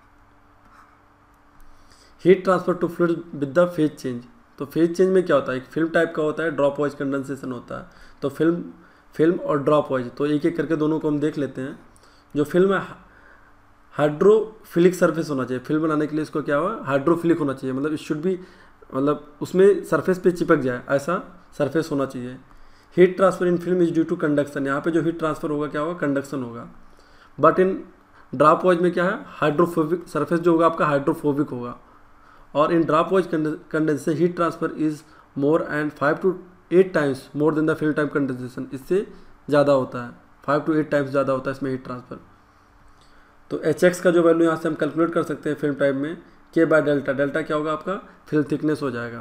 heat transfer to fluid with the phase change. तो phase change में क्या होता है, एक फिल्म टाइप का होता है, ड्रॉप वाइज कंडेंसेशन होता है। तो फिल्म और ड्रॉप वाइज, तो एक एक करके दोनों को हम देख लेते हैं। जो फिल्म है हाइड्रोफिलिक सरफेस होना चाहिए, फिल्म बनाने के लिए इसको क्या हुआ, हाइड्रोफिलिक होना चाहिए, मतलब इट शुड बी, मतलब उसमें सरफेस पे चिपक जाए ऐसा सरफेस होना चाहिए। Heat transfer in film is due to conduction, यहाँ पे जो हीट ट्रांसफर होगा क्या होगा, कंडक्शन होगा। बट इन ड्रॉप वाइज में क्या है, हाइड्रोफोबिक सरफेस जो होगा आपका हाइड्रोफोबिक होगा। और in dropwise condensation heat transfer is more and 5 to 8 times more than the film type condensation, इससे ज़्यादा होता है, 5 to 8 टाइम्स ज़्यादा होता है इसमें हीट ट्रांसफर। तो HX का जो वैल्यू यहाँ से हम कैलकुलेट कर सकते हैं फिल्म टाइप में, K बाय डेल्टा, डेल्टा क्या होगा आपका, फिल्म थिकनेस हो जाएगा।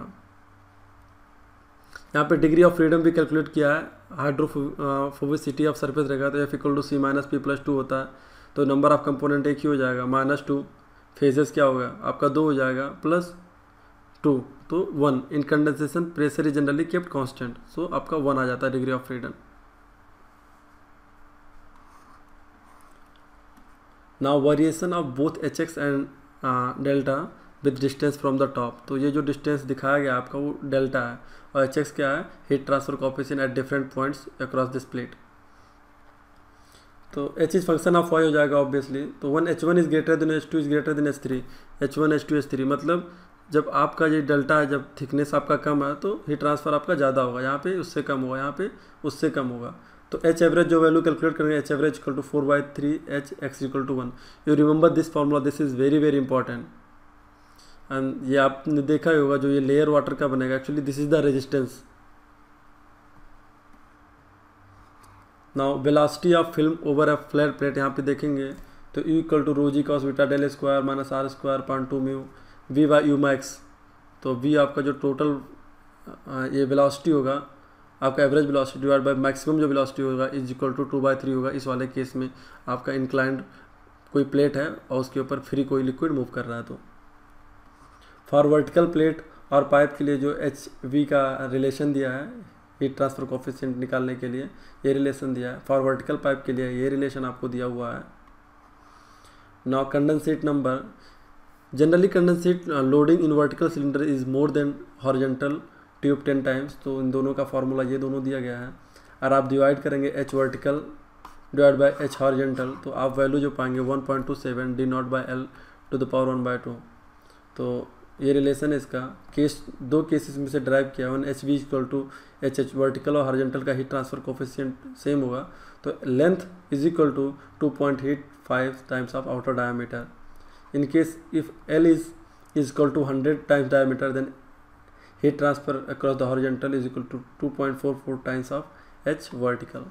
यहाँ पे डिग्री ऑफ फ्रीडम भी कैलकुलेट किया है, हाइड्रोफोबिसिटी ऑफ सरफेस रहेगा तो F equal to C minus P+2 होता है। तो नंबर ऑफ कंपोनेंट एक ही हो जाएगा, -2, फेजेस क्या होगा आपका 2 हो जाएगा, +2 तो 1। In condensation pressure is generally kept constant, so आपका 1 आ जाता है degree of freedom. Now variation of both HX and delta with distance from the top. तो ये जो डिस्टेंस दिखाया गया आपका वो डेल्टा है और HX क्या है, heat transfer coefficient at different points across this plate. तो H is function of y हो जाएगा ऑब्वियसली। तो 1 H1 is greater than H2 is greater than H3, H1 H2 H3, मतलब जब आपका ये डेल्टा है, जब थिकनेस आपका कम है तो हीट ट्रांसफर आपका ज़्यादा होगा, यहाँ पे उससे कम होगा, यहाँ पे उससे कम होगा। तो H एवरेज जो वैल्यू कैलकुलेट करेंगे, H average equal to 4/3 HX equal to 1। You remember this formula, this is very important. And ये आपने देखा ही होगा, जो ये लेयर वाटर का बनेगा, actually this is the resistance. Now velocity of film over a flat plate, यहाँ पे देखेंगे तो U equal to ρg cos beta del square minus R square 0.2 mu V by U max. तो V आपका जो total ये velocity होगा, आपका average velocity divide by maximum जो वेलोसिटी होगा इज इक्वल टू 2/3 होगा। इस वाले केस में आपका इंक्लाइंड कोई प्लेट है और उसके ऊपर फ्री कोई लिक्विड मूव कर रहा है। तो फॉर वर्टिकल प्लेट और पाइप के लिए जो HV का रिलेशन दिया है हीट ट्रांसफर कोएफिशिएंट निकालने के लिए, ये रिलेशन दिया है। फॉर वर्टिकल पाइप के लिए ये रिलेशन आपको दिया हुआ है। Now condensate number, generally condensate loading in vertical cylinder is more than horizontal tube 10 times. तो इन दोनों का फार्मूला ये दोनों दिया गया है। और आप डिवाइड करेंगे H vertical divide by H horizontal, तो आप वैल्यू जो पाएंगे 1.27 D0 by L to the power 1/2। तो ये रिलेशन है इसका। दो केसेस में से ड्राइव किया, 1 HV equal to HH vertical और हॉरिजॉन्टल का हीट ट्रांसफर कोएफिशिएंट सेम होगा। तो length is equal to 2.85 times of outer diameter. In case if L is equal to 100 times diameter, then heat transfer across the horizontal is equal to 2.44 times of H vertical.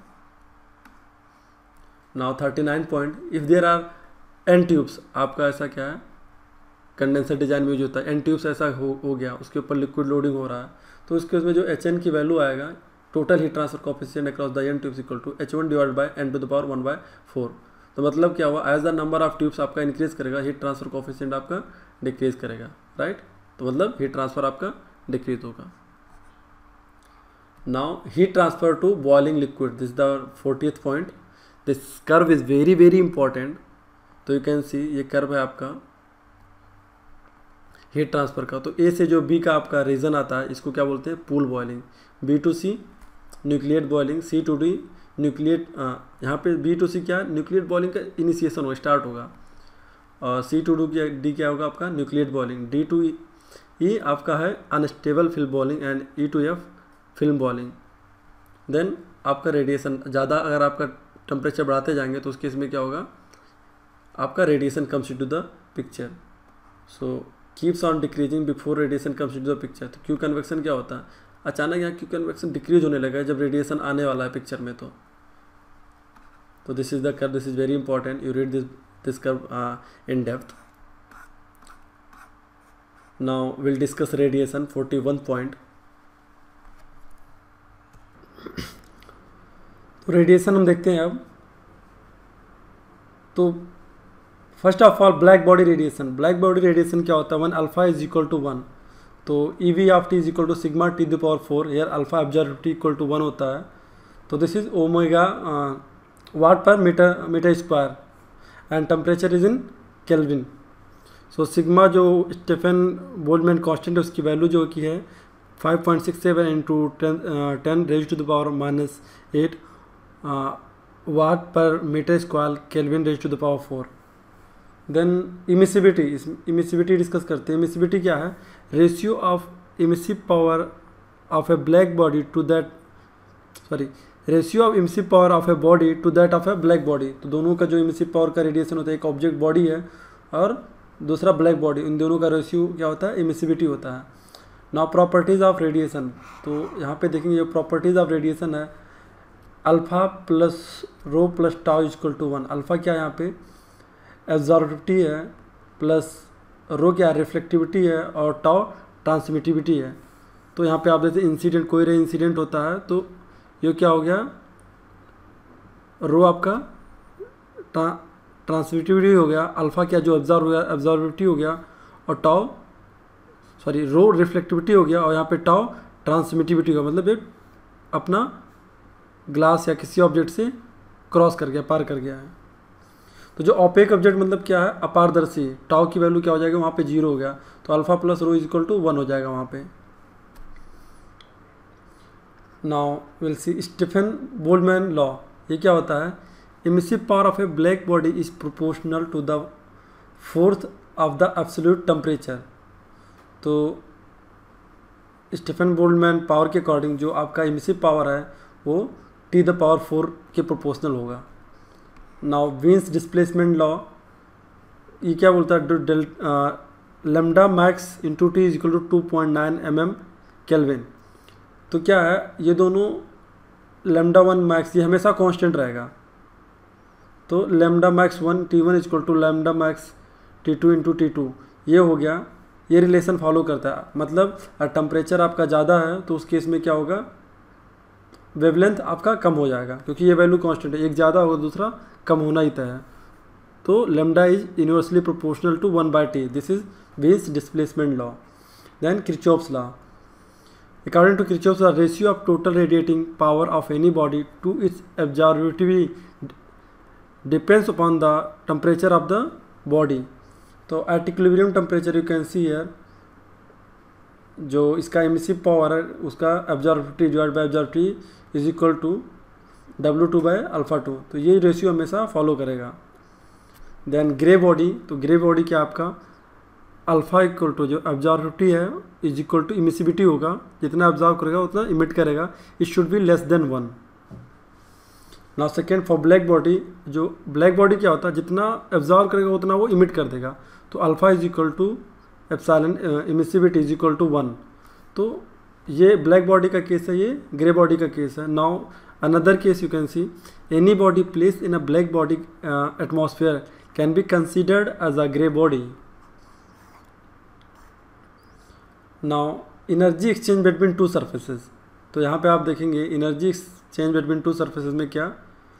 Now 39 point, if there are n tubes, आपका ऐसा क्या है, condenser design में use होता है, n tubes ऐसा हो गया, उसके ऊपर लिक्विड लोडिंग हो रहा है, तो उसके उसमें जो HN की वैल्यू आएगा total heat transfer coefficient across the n tubes equal to H1 divide by n to the power 1/4। तो मतलब क्या हुआ, as the number of tubes आपका इंक्रीज करेगा, हीट ट्रांसफर कोफिशिएंट आपका डिक्रीज करेगा, राइट। तो मतलब हीट ट्रांसफर आपका डिक्रीज होगा। Now heat transfer to boiling liquid, this the 40th point. This curve is very very important. तो यू कैन सी ये कर्व है आपका हीट ट्रांसफर का। तो ए से जो बी का आपका रीजन आता है इसको क्या बोलते हैं, pool boiling. B to C nucleate boiling, C to D nucleate, यहाँ पे बी टू सी क्या है, न्यूक्लिएट बॉइलिंग का इनिशिएशन हो, स्टार्ट होगा। और सी टू डी क्या होगा आपका nucleate boiling. D to E आपका है unstable film boiling and E to F film boiling. Then आपका रेडिएशन ज़्यादा, अगर आपका टेम्परेचर बढ़ाते जाएंगे तो उस केस में क्या होगा, आपका radiation comes into the picture. So keeps on decreasing before radiation comes into the picture. तो क्यू कन्वेक्शन क्या होता है, अचानक यहाँ क्यू कन्वेक्शन डिक्रीज होने लगा है जब रेडिएशन आने वाला है पिक्चर में। तो this is the curve, this is very important, you read this curve in depth. Now will discuss radiation 41 point. तो रेडिएशन हम देखते हैं अब। तो first of all black body radiation. Black body radiation क्या होता है, 1 अल्फा इज इक्वल टू 1। तो EV of T is equal to sigma T the power 4, here alpha absorptivity equal to 1 होता है। तो this is omega watt per metre square and temperature is in kelvin. So sigma जो Stefan Boltzmann constant है उसकी वैल्यू जो की है 5.67 into 10 raise to the power -8 watt per metre square kelvin raise to the power 4। Then emissivity discuss करते हैं। Emissivity क्या है, ratio of emissive power of a black body to that, ratio of emissive power of a body to that of a black body. तो दोनों का जो emissive power का radiation होता है, एक ऑब्जेक्ट बॉडी है और दूसरा ब्लैक बॉडी, इन दोनों का रेशियो क्या होता है, इमिसिविटी होता है। Now properties of radiation. तो यहाँ पे देखेंगे जो प्रॉपर्टीज ऑफ रेडिएशन है, alpha plus rho plus tau equal to 1। Alpha क्या है यहाँ पे एब्जॉर्बिविटी है, प्लस रो क्या है रिफ्लेक्टिविटी है, और टाउ ट्रांसमिटिविटी है। तो यहाँ पे आप देखते इंसिडेंट, कोई रे इंसिडेंट होता है तो ये क्या हो गया, रो आपका ट्रांसमिटिविटी हो गया, अल्फा क्या जो एब्जॉर्ब हो गया एब्जॉर्बिविटी हो गया, और टाउ रो रिफ्लेक्टिविटी हो गया, और यहाँ पे टाउ ट्रांसमिटिविटी हो गया। मतलब ये अपना ग्लास या किसी ऑब्जेक्ट से क्रॉस कर गया, पार कर गया है। तो जो ऑपेक ऑब्जेक्ट मतलब क्या है, अपारदर्शी, टाउ की वैल्यू क्या हो जाएगा वहाँ पे 0 हो गया, तो alpha plus rho is equal to 1 हो जाएगा वहाँ पे। Now will see Stefan Boltzmann law. ये क्या होता है, emissive power of a black body is proportional to the fourth of the absolute temperature. तो स्टीफन बोल्ट्जमैन पावर के अकॉर्डिंग जो आपका इमिसिव पावर है वो T द पावर 4 के प्रोपोर्शनल होगा। नाउ वीन्स डिस्प्लेसमेंट लॉ, ये क्या बोलता है, lambda max into T is equal to 2.9 mm kelvin. तो क्या है, ये दोनों लैम्डा 1 मैक्स ये हमेशा कांस्टेंट रहेगा। तो lambda max 1 T1 is equal to lambda max T2 into T2 ये हो गया, ये रिलेशन फॉलो करता है। मतलब टेम्परेचर आपका ज़्यादा है तो उस केस में क्या होगा, वेवलेंथ आपका कम हो जाएगा, क्योंकि ये वैल्यू कांस्टेंट है, एक ज़्यादा होगा दूसरा कम होना ही तय है। तो lambda is inversely proportional to 1/T, this is Wien's displacement law. Then Kirchhoff's law, according to Kirchhoff's law ratio of total radiating power of any body to its absorptivity depends upon the temperature of the body. तो at equilibrium temperature you can see here जो इसका emissive power है उसका absorptivity divide by absorptivity is equal to W2/α2। तो ये ratio हमेशा follow करेगा। Then grey body, तो ग्रे बॉडी क्या आपका अल्फा इक्वल टू जो एब्जॉर्बिविटी है इज इक्वल टू इमिसिविटी होगा, जितना एब्जॉर्ब करेगा उतना इमिट करेगा, it should be less than 1। Now second for black body, जो ब्लैक बॉडी क्या होता है जितना एब्जॉर्ब करेगा उतना वो इमिट कर देगा। तो alpha is equal to epsilon emissivity is equal to 1। तो ये ब्लैक बॉडी का केस है, ये ग्रे बॉडी का केस है। Now another case you can see any body place in a black body atmosphere can be considered as a grey body. Now energy exchange between two surfaces, तो यहाँ पे आप देखेंगे energy exchange between two surfaces में क्या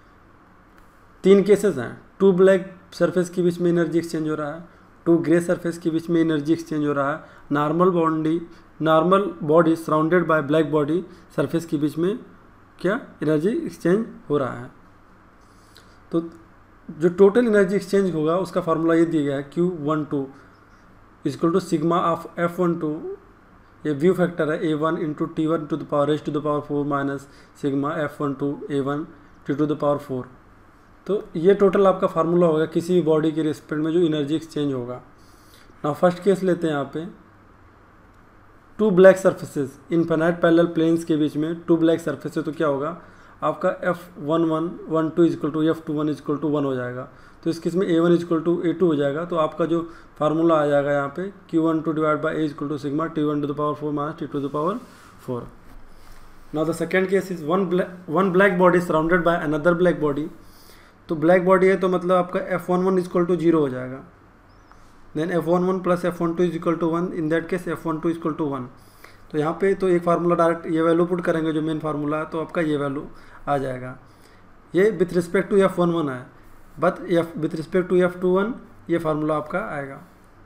3 cases हैं। 2 black surface के बीच में एनर्जी एक्सचेंज हो रहा है, 2 ग्रे सरफेस के बीच में एनर्जी एक्सचेंज हो रहा है, normal body surrounded by black body surface के बीच में क्या एनर्जी एक्सचेंज हो रहा है। तो जो टोटल एनर्जी एक्सचेंज होगा उसका फार्मूला ये दिया गया है Q12 equal to sigma of F12, ये व्यू फैक्टर है A1 into T1 to the power raise to the power 4 minus sigma F12 A1 T to the power 4। तो ये टोटल आपका फार्मूला होगा किसी भी बॉडी के रिस्पेक्ट में जो एनर्जी एक्सचेंज होगा। ना फर्स्ट केस लेते हैं यहाँ पे 2 black surfaces infinite parallel planes के बीच में 2 ब्लैक सरफेस है, तो क्या होगा आपका F11 12 equal to F21 equal to 1 हो जाएगा। तो इस केस में A1 इक्वल टू A2 हो जाएगा। तो आपका जो फार्मूला आ जाएगा यहाँ पे Q12 divide by A equal to sigma T1 to the power 4 minus T to the power 4। Now the second case is one black body surrounded by another black body. तो ब्लैक बॉडी है तो मतलब आपका F11 equal to 0 हो जाएगा। Then F11 plus F12 is equal to 1, in that case F12 equal to 1। तो यहाँ पे तो एक फार्मूला डायरेक्ट ये वैल्यू पुट करेंगे जो मेन फार्मूला है, तो आपका ये वैल्यू आ जाएगा। ये विथ रिस्पेक्ट टू F11 है, but with respect to F21 ये फार्मूला आपका आएगा।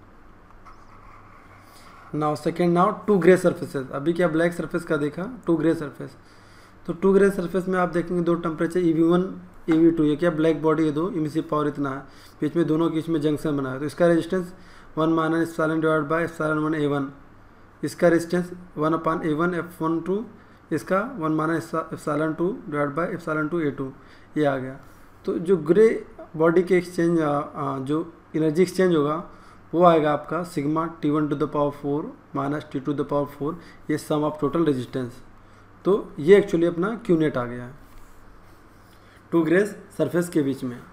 Now second 2 grey surfaces. अभी क्या ब्लैक सरफेस का देखा, 2 ग्रे सरफेस। तो 2 ग्रे सरफेस में आप देखेंगे 2 टेम्परेचर EV1 EV2, ये क्या ब्लैक बॉडी है, 2 इमिसिव पावर इतना है, बीच में दोनों के बीच में जंक्शन बना है। तो इसका resistance 1 minus epsilon divide by epsilon 1 A1, इसका रेजिस्टेंस 1 अपॉन A1 F12, इसका 1 minus epsilon 2 divide by epsilon 2 A2, ये आ गया। तो जो ग्रे बॉडी के एक्सचेंज जो एनर्जी एक्सचेंज होगा वो आएगा आपका sigma T1 to the power 4 minus T to the power 4, ये सम ऑफ टोटल रेजिस्टेंस। तो ये एक्चुअली अपना Q नेट आ गया है 2 ग्रे सरफेस के बीच में।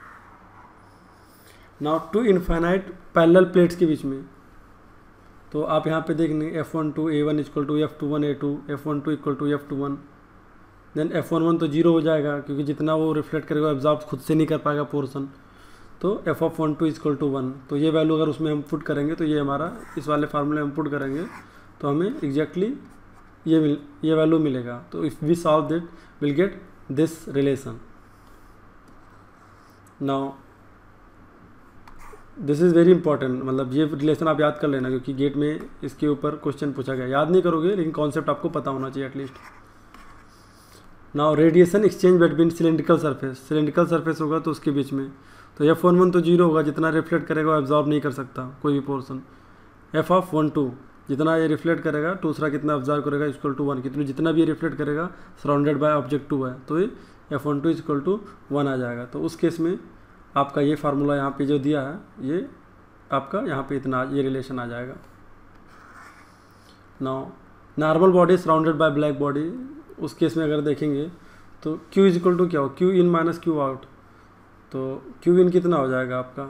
नाउ 2 इनफाइनाइट पैरेलल प्लेट्स के बीच में। तो आप यहाँ पे देखेंगे F12 A1 equal to F21 A2, F12 equal to F21। Then F11 तो 0 हो जाएगा क्योंकि जितना वो रिफ्लेक्ट करेगा एब्जॉर्ब खुद से नहीं कर पाएगा पोर्शन। तो F12 इक्वल टू 1। तो ये वैल्यू अगर उसमें हम पुट करेंगे तो ये हमारा इस वाले फार्मूले में पुट करेंगे तो हमें एग्जैक्टली ये वैल्यू मिलेगा। तो if we solve that will get this relation. Now this is very important, मतलब ये रिलेशन आप याद कर लेना क्योंकि गेट में इसके ऊपर क्वेश्चन पूछा गया। याद नहीं करोगे लेकिन कॉन्सेप्ट आपको पता होना चाहिए at least. Now radiation exchange between cylindrical surface होगा तो उसके बीच में। तो F11 तो 0 होगा, जितना रिफ्लेक्ट करेगा वो एब्जॉर्ब नहीं कर सकता कोई भी पोर्शन। F12 जितना ये रिफ्लेक्ट करेगा, दूसरा कितना ऑब्जर्व करेगा इक्वल टू 1, कितनी जितना भी ये रिफ्लेक्ट करेगा सराउंडेड बाय ऑब्जेक्ट 2 है, तो ये F12 इक्वल टू 1 आ जाएगा। तो उस केस में आपका ये फार्मूला यहाँ पे जो दिया है ये आपका यहाँ पे इतना ये रिलेशन आ जाएगा। Now normal body surrounded by black body, उस केस में अगर देखेंगे तो Q इज इक्वल टू क्या हो, Q in minus Q out. तो Q इन कितना हो जाएगा आपका,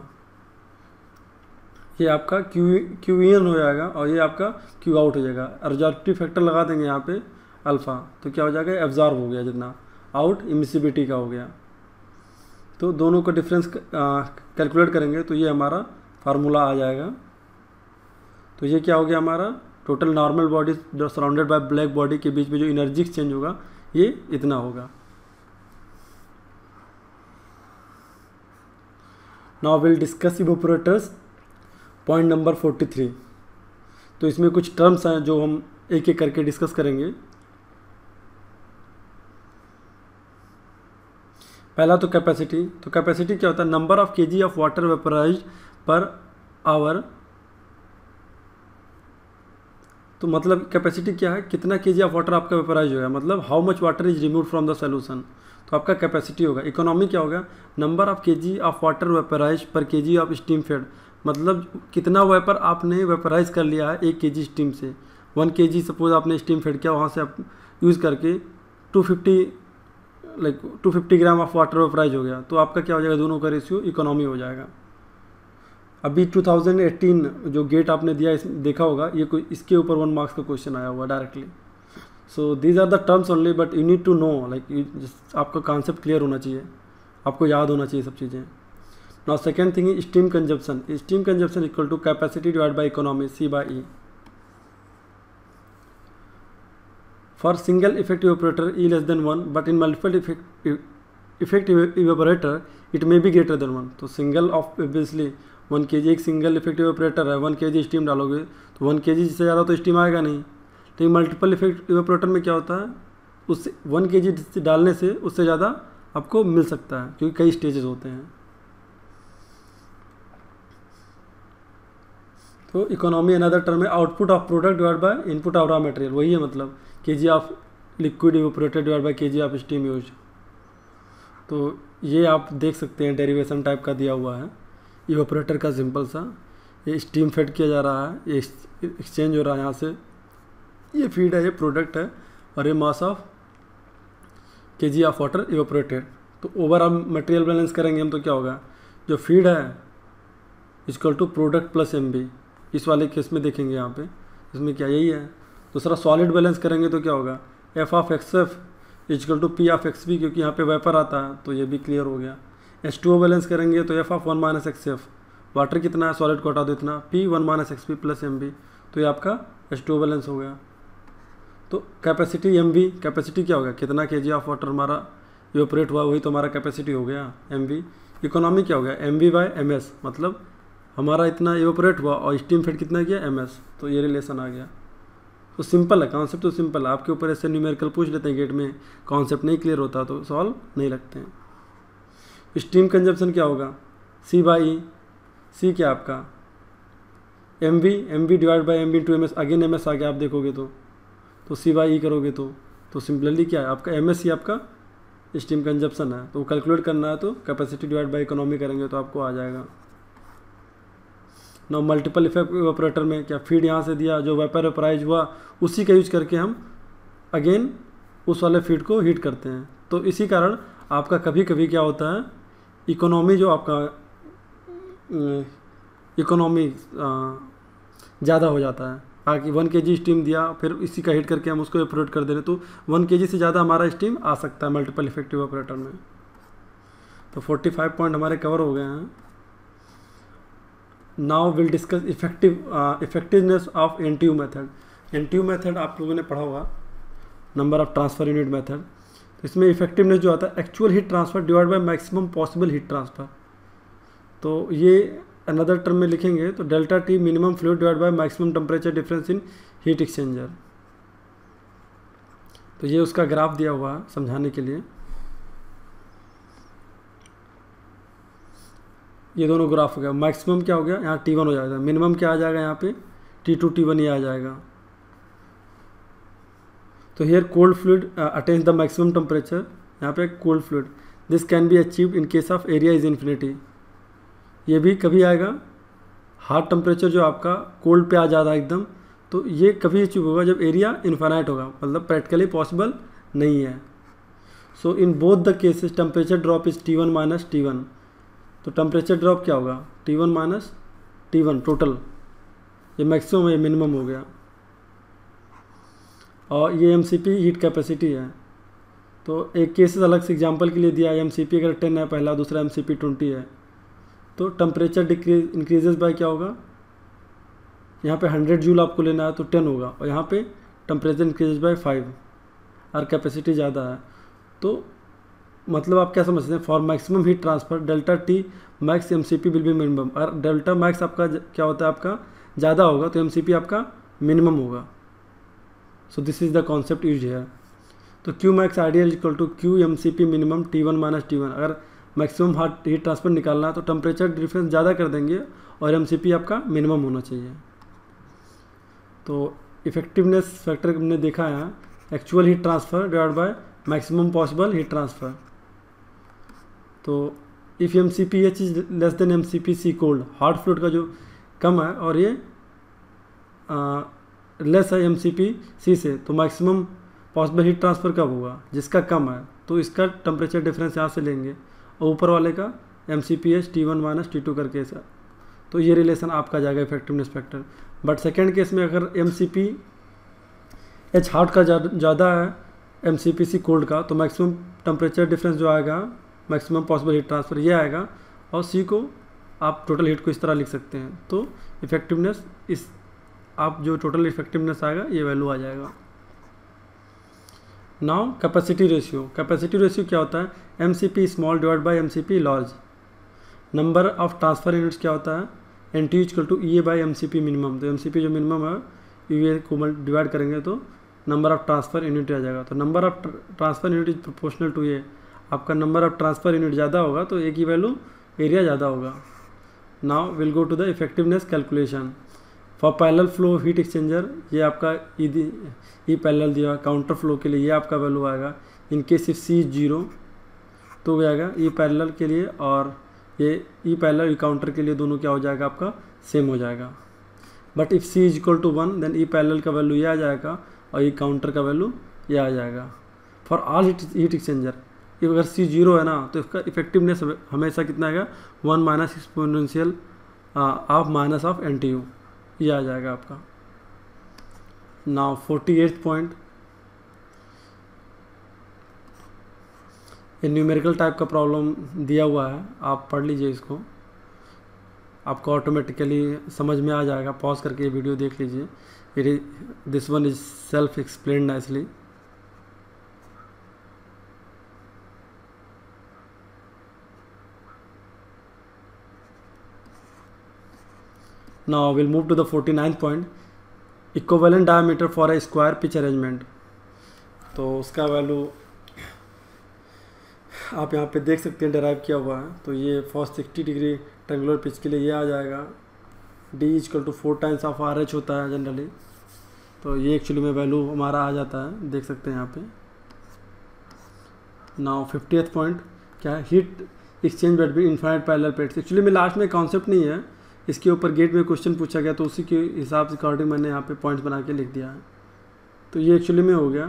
ये आपका Q इन हो जाएगा और ये आपका Q आउट हो जाएगा। एब्जॉर्प्टिव फैक्टर लगा देंगे यहाँ पे अल्फ़ा, तो क्या हो जाएगा एब्जॉर्ब हो गया जितना, आउट इमिसिबिलिटी का हो गया। तो दोनों का डिफरेंस कैलकुलेट करेंगे तो ये हमारा फार्मूला आ जाएगा। तो ये क्या हो गया हमारा टोटल नॉर्मल बॉडी जो सराउंडेड बाय ब्लैक बॉडी के बीच में जो एनर्जी एक्सचेंज होगा ये इतना होगा। Now will discuss evaporators point number 43। तो इसमें कुछ टर्म्स हैं जो हम एक एक करके डिस्कस करेंगे। पहला तो कैपेसिटी। तो कैपेसिटी क्या होता है, number of kg of water vaporized per hour. तो मतलब कैपेसिटी क्या है, कितना केजी ऑफ वाटर आपका वेपराइज होगा, मतलब how much water is remove from the solution, तो आपका कैपेसिटी होगा। इकोनॉमी क्या होगा, number of kg of water vaporize per kg of steam fed, मतलब कितना वेपर आपने वेपराइज कर लिया है 1 केजी स्टीम से। 1 केजी सपोज आपने स्टीम फेड किया, वहाँ से आप यूज़ करके 250 ग्राम ऑफ वाटर वेपराइज हो गया, तो आपका क्या हो जाएगा, दोनों का रेशियो इकोनॉमी हो जाएगा। अभी 2018 जो गेट आपने दिया देखा होगा, ये कोई इसके ऊपर 1 मार्क्स का क्वेश्चन आया हुआ directly. So these are the terms only, but you need to know, like आपका कॉन्सेप्ट क्लियर होना चाहिए, आपको याद होना चाहिए सब चीज़ें। Now second thing is steam consumption. Steam consumption equal to capacity divide by economy, C/E। For single effective evaporator E less than 1, but in multiple effective evaporator it may be greater than 1. तो single of obviously 1 kg एक single effective evaporator है, 1 kg steam डालोगे तो 1 kg से ज़्यादा तो steam आएगा नहीं। लेकिन मल्टीपल इफेक्ट एवपोरेटर में क्या होता है, उससे 1 kg डालने से उससे ज़्यादा आपको मिल सकता है, क्योंकि कई स्टेजेस होते हैं। तो इकोनॉमी अनदर टर्म है output of product divide by input of raw material, वही है मतलब kg of liquid evaporated divide by kg of steam use. तो ये आप देख सकते हैं डेरिवेशन टाइप का दिया हुआ है इवेपोरेटर का सिंपल सा। ये स्टीम फेड किया जा रहा है, ये एक्सचेंज हो रहा है यहाँ से, ये फीड है, ये प्रोडक्ट है, और ये mass of kg of water evaporated. तो ओवरऑल मटेरियल बैलेंस करेंगे हम तो क्या होगा, जो फीड है equal to product plus MB, इस वाले केस में देखेंगे यहाँ पे, इसमें क्या यही है। दूसरा सॉलिड बैलेंस करेंगे तो क्या होगा, F of XF equal to P of XB, क्योंकि यहाँ पे वेपर आता है, तो ये भी क्लियर हो गया। H2O बैलेंस करेंगे तो F of 1 minus XF, water कितना है सॉलिड को हटा दो इतना, P 1 minus XP plus MB, तो ये आपका H2O बैलेंस हो गया। तो कैपेसिटी MV, कैपेसिटी क्या होगा, कितना kg ऑफ वाटर हमारा इवेपोरेट हुआ, वही तो हमारा कैपेसिटी हो गया MV। इकोनॉमी क्या हो गया, MV बाय MS, मतलब हमारा इतना इवेपोरेट हुआ और स्टीम फेड कितना किया MS, तो ये रिलेशन आ गया। तो सिंपल है कॉन्सेप्ट, तो सिंपल है। आपके ऊपर ऐसे न्यूमेरिकल पूछ लेते हैं गेट में, कॉन्सेप्ट नहीं क्लियर होता तो सॉल्व नहीं लगते हैं। स्टीम कंजप्शन क्या होगा, C/E, C क्या आपका MV divide by MV into MS, again MS आ गया आप देखोगे तो C/E करोगे तो सिंपली क्या है आपका MS ही आपका स्टीम कंजप्शन है। तो कैलकुलेट करना है तो कैपेसिटी डिवाइड बाई इकोनॉमी करेंगे तो आपको आ जाएगा। ना मल्टीपल इफेक्ट इवेपोरेटर में क्या, फीड यहाँ से दिया, जो वेपर वेपराइज हुआ उसी का यूज करके हम अगेन उस वाले फीड को हीट करते हैं। तो इसी कारण आपका कभी कभी क्या होता है, इकोनॉमी जो आपका इकोनॉमी ज़्यादा हो जाता है। आगे 1 kg स्टीम दिया, फिर इसी का हीट करके हम उसको एवपोरेट कर दे रहे, तो 1 kg से ज़्यादा हमारा स्टीम आ सकता है मल्टीपल इफेक्टिव इवेपोरेटर में। तो 45 पॉइंट हमारे कवर हो गए हैं। Now will discuss effectiveness of NTU method. NTU method आप लोगों ने पढ़ा होगा, number of transfer unit method. तो इसमें इफेक्टिवनेस जो आता है actual heat transfer divide by maximum possible heat transfer. तो ये अनदर टर्म में लिखेंगे तो delta T minimum fluid divide by maximum temperature difference in heat exchanger. तो ये उसका ग्राफ दिया हुआ है समझाने के लिए। ये दोनों ग्राफ हो गया, मैक्सिमम क्या हो गया यहाँ T1 हो जाएगा, मिनिमम क्या आ जाएगा यहाँ पे T2 T1 ये आ जाएगा। तो here cold fluid attains the maximum temperature, यहाँ पे cold fluid, this can be achieved in case of area is infinity. ये भी कभी आएगा हार्ड टेम्परेचर जो आपका कोल्ड पे आ जाता है एकदम, तो ये कभी अचीव होगा जब एरिया इन्फाइनाइट होगा, मतलब प्रैक्टिकली पॉसिबल नहीं है। So in both the cases temperature drop is T1 minus T1। तो टेम्परेचर ड्रॉप क्या होगा T1 माइनस T1 टोटल, ये मैक्सिमम है, ये मिनिमम हो गया। और ये MCP हीट कैपेसिटी है। तो एक केसेस अलग से एग्जांपल के लिए दिया है, MCP अगर 10 है पहला, दूसरा MCP 20 है, तो टेम्परेचर डिक्रीज इंक्रीजेज बाय क्या होगा, यहाँ पे 100 जूल आपको लेना है तो 10 होगा, और यहाँ पे टेम्परेचर इंक्रीजेज बाय 5 और कैपेसिटी ज़्यादा है। तो मतलब आप क्या समझते हैं, for maximum heat transfer delta T max MCP will be minimum. और डेल्टा मैक्स आपका क्या होता है, आपका ज़्यादा होगा तो MCP आपका मिनिमम होगा। So this is the concept use है। तो Q max ideal equal to Q MCP minimum T1 minus T1। अगर मैक्सिमम हीट ट्रांसफर निकालना है तो टेम्परेचर डिफरेंस ज़्यादा कर देंगे और MCP आपका मिनिमम होना चाहिए। तो इफेक्टिवनेस फैक्टर हमने देखा है actual heat transfer divide by maximum possible heat transfer. तो if MCPH is less than MCPC cold, hot fluid का जो कम है और ये लेस है MCPC से, तो मैक्सिमम पॉसिबल हीट ट्रांसफ़र कब होगा, जिसका कम है, तो इसका टेम्परेचर डिफरेंस यहाँ से लेंगे और ऊपर वाले का MCPH T1 माइनस T2 करके ऐसा। तो ये रिलेशन आपका जाएगा effectiveness factor. But second case में अगर MCPH हार्ड का ज़्यादा है MCPC कोल्ड का, तो मैक्सिमम टेम्परेचर डिफरेंस जो आएगा मैक्सिमम पॉसिबल हीट ट्रांसफ़र ये आएगा, और C को आप टोटल हीट को इस तरह लिख सकते हैं। तो इफेक्टिवनेस इस आप जो टोटल इफेक्टिवनेस आएगा ये वैल्यू आ जाएगा। नाउ कैपेसिटी रेशियो क्या होता है, MCP small divide by MCP large. Number of transfer units क्या होता है, NTU equal to EA by MCP minimum. तो MCP जो मिनिमम है EA को डिवाइड करेंगे तो नंबर ऑफ ट्रांसफ़र यूनिट आ जाएगा। तो number of transfer unit is proportional to A, आपका नंबर ऑफ ट्रांसफ़र यूनिट ज़्यादा होगा तो ए की वैल्यू एरिया ज़्यादा होगा। Now will go to the effectiveness calculation for parallel flow heat exchanger. ये आपका ई पैरेलल दिया, काउंटर फ्लो के लिए ये आपका वैल्यू आएगा। इन केस इफ C 0 तो हो जाएगा ई पैरेलल के लिए, और ये ई पैरेलल ई काउंटर के लिए दोनों क्या हो जाएगा आपका सेम हो जाएगा। But if C is equal to 1 then E parallel का वैल्यू ये आ जाएगा और ई काउंटर का वैल्यू ये आ जाएगा। फॉर ऑल हीट एक्सचेंजर अगर C 0 है ना तो इसका इफेक्टिवनेस हमेशा कितना आएगा, 1 minus exponential of minus of NTU, ये आ जाएगा आपका। नाउ 48th पॉइंट, ये न्यूमेरिकल टाइप का प्रॉब्लम दिया हुआ है, आप पढ़ लीजिए इसको, आपको ऑटोमेटिकली समझ में आ जाएगा। पॉज करके ये वीडियो देख लीजिए। This one is self explained nicely. Now we'll move to the 49th point, equivalent diameter for a square pitch arrangement. तो उसका वैल्यू आप यहाँ पे देख सकते हैं, डेराइव किया हुआ है। तो ये फॉर 60 डिग्री ट्रेंगुलर पिच के लिए ये आ जाएगा, D equal to 4 times of RH होता है जनरली। तो ये एक्चुअली में वैल्यू हमारा आ जाता है, देख सकते हैं यहाँ पे। नाउ 50th पॉइंट क्या है, heat exchange between infinite parallel plates. Actually में लास्ट में कॉन्सेप्ट नहीं है, इसके ऊपर गेट में क्वेश्चन पूछा गया तो उसी के हिसाब से अकॉर्डिंग मैंने यहाँ पे पॉइंट्स बना के लिख दिया है। तो ये एक्चुअली में हो गया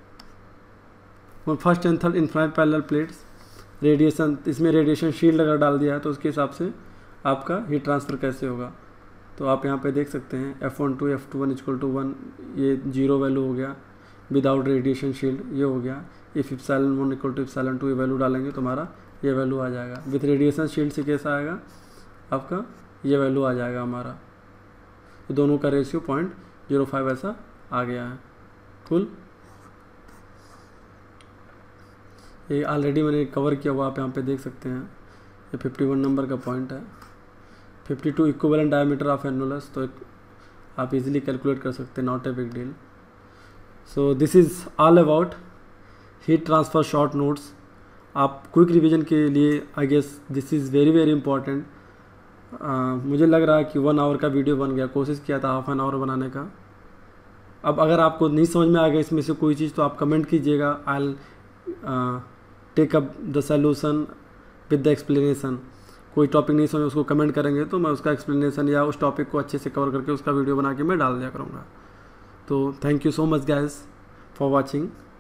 first and third infinite parallel plates, radiation, इसमें रेडिएशन शील्ड अगर डाल दिया है तो उसके हिसाब से आपका हीट ट्रांसफ़र कैसे होगा। तो आप यहाँ पे देख सकते हैं F12 F21 इक्वल टू 1, ये 0 वैल्यू हो गया विदाउट रेडिएशन शील्ड, ये हो गया। इफ ε1 इक्वल टू ε2 ये वैल्यू डालेंगे तो हमारा ये वैल्यू आ जाएगा। विथ रेडिएशन शील्ड से कैसा आएगा आपका, ये वैल्यू आ जाएगा हमारा। तो दोनों का रेशियो 0.05 ऐसा आ गया है। कुल ये ऑलरेडी मैंने कवर किया हुआ, आप यहाँ पे देख सकते हैं। ये 51 नंबर का पॉइंट है। 52 इक्विवेलेंट डायमीटर ऑफ एनुलस, तो आप इजीली कैलकुलेट कर सकते हैं, not a big deal. So this is all about heat transfer short notes. आप क्विक रिवीजन के लिए I guess this is very very important. मुझे लग रहा है कि 1 आवर का वीडियो बन गया, कोशिश किया था हाफ एन आवर बनाने का। अब अगर आपको नहीं समझ में आ गया इसमें से कोई चीज़ तो आप कमेंट कीजिएगा, I take up the solution with the explanation. कोई टॉपिक नहीं समझ उसको कमेंट करेंगे तो मैं उसका एक्सप्लेनेशन या उस टॉपिक को अच्छे से कवर करके उसका वीडियो बना के मैं डाल दिया करूँगा। तो thank you so much guys for watching.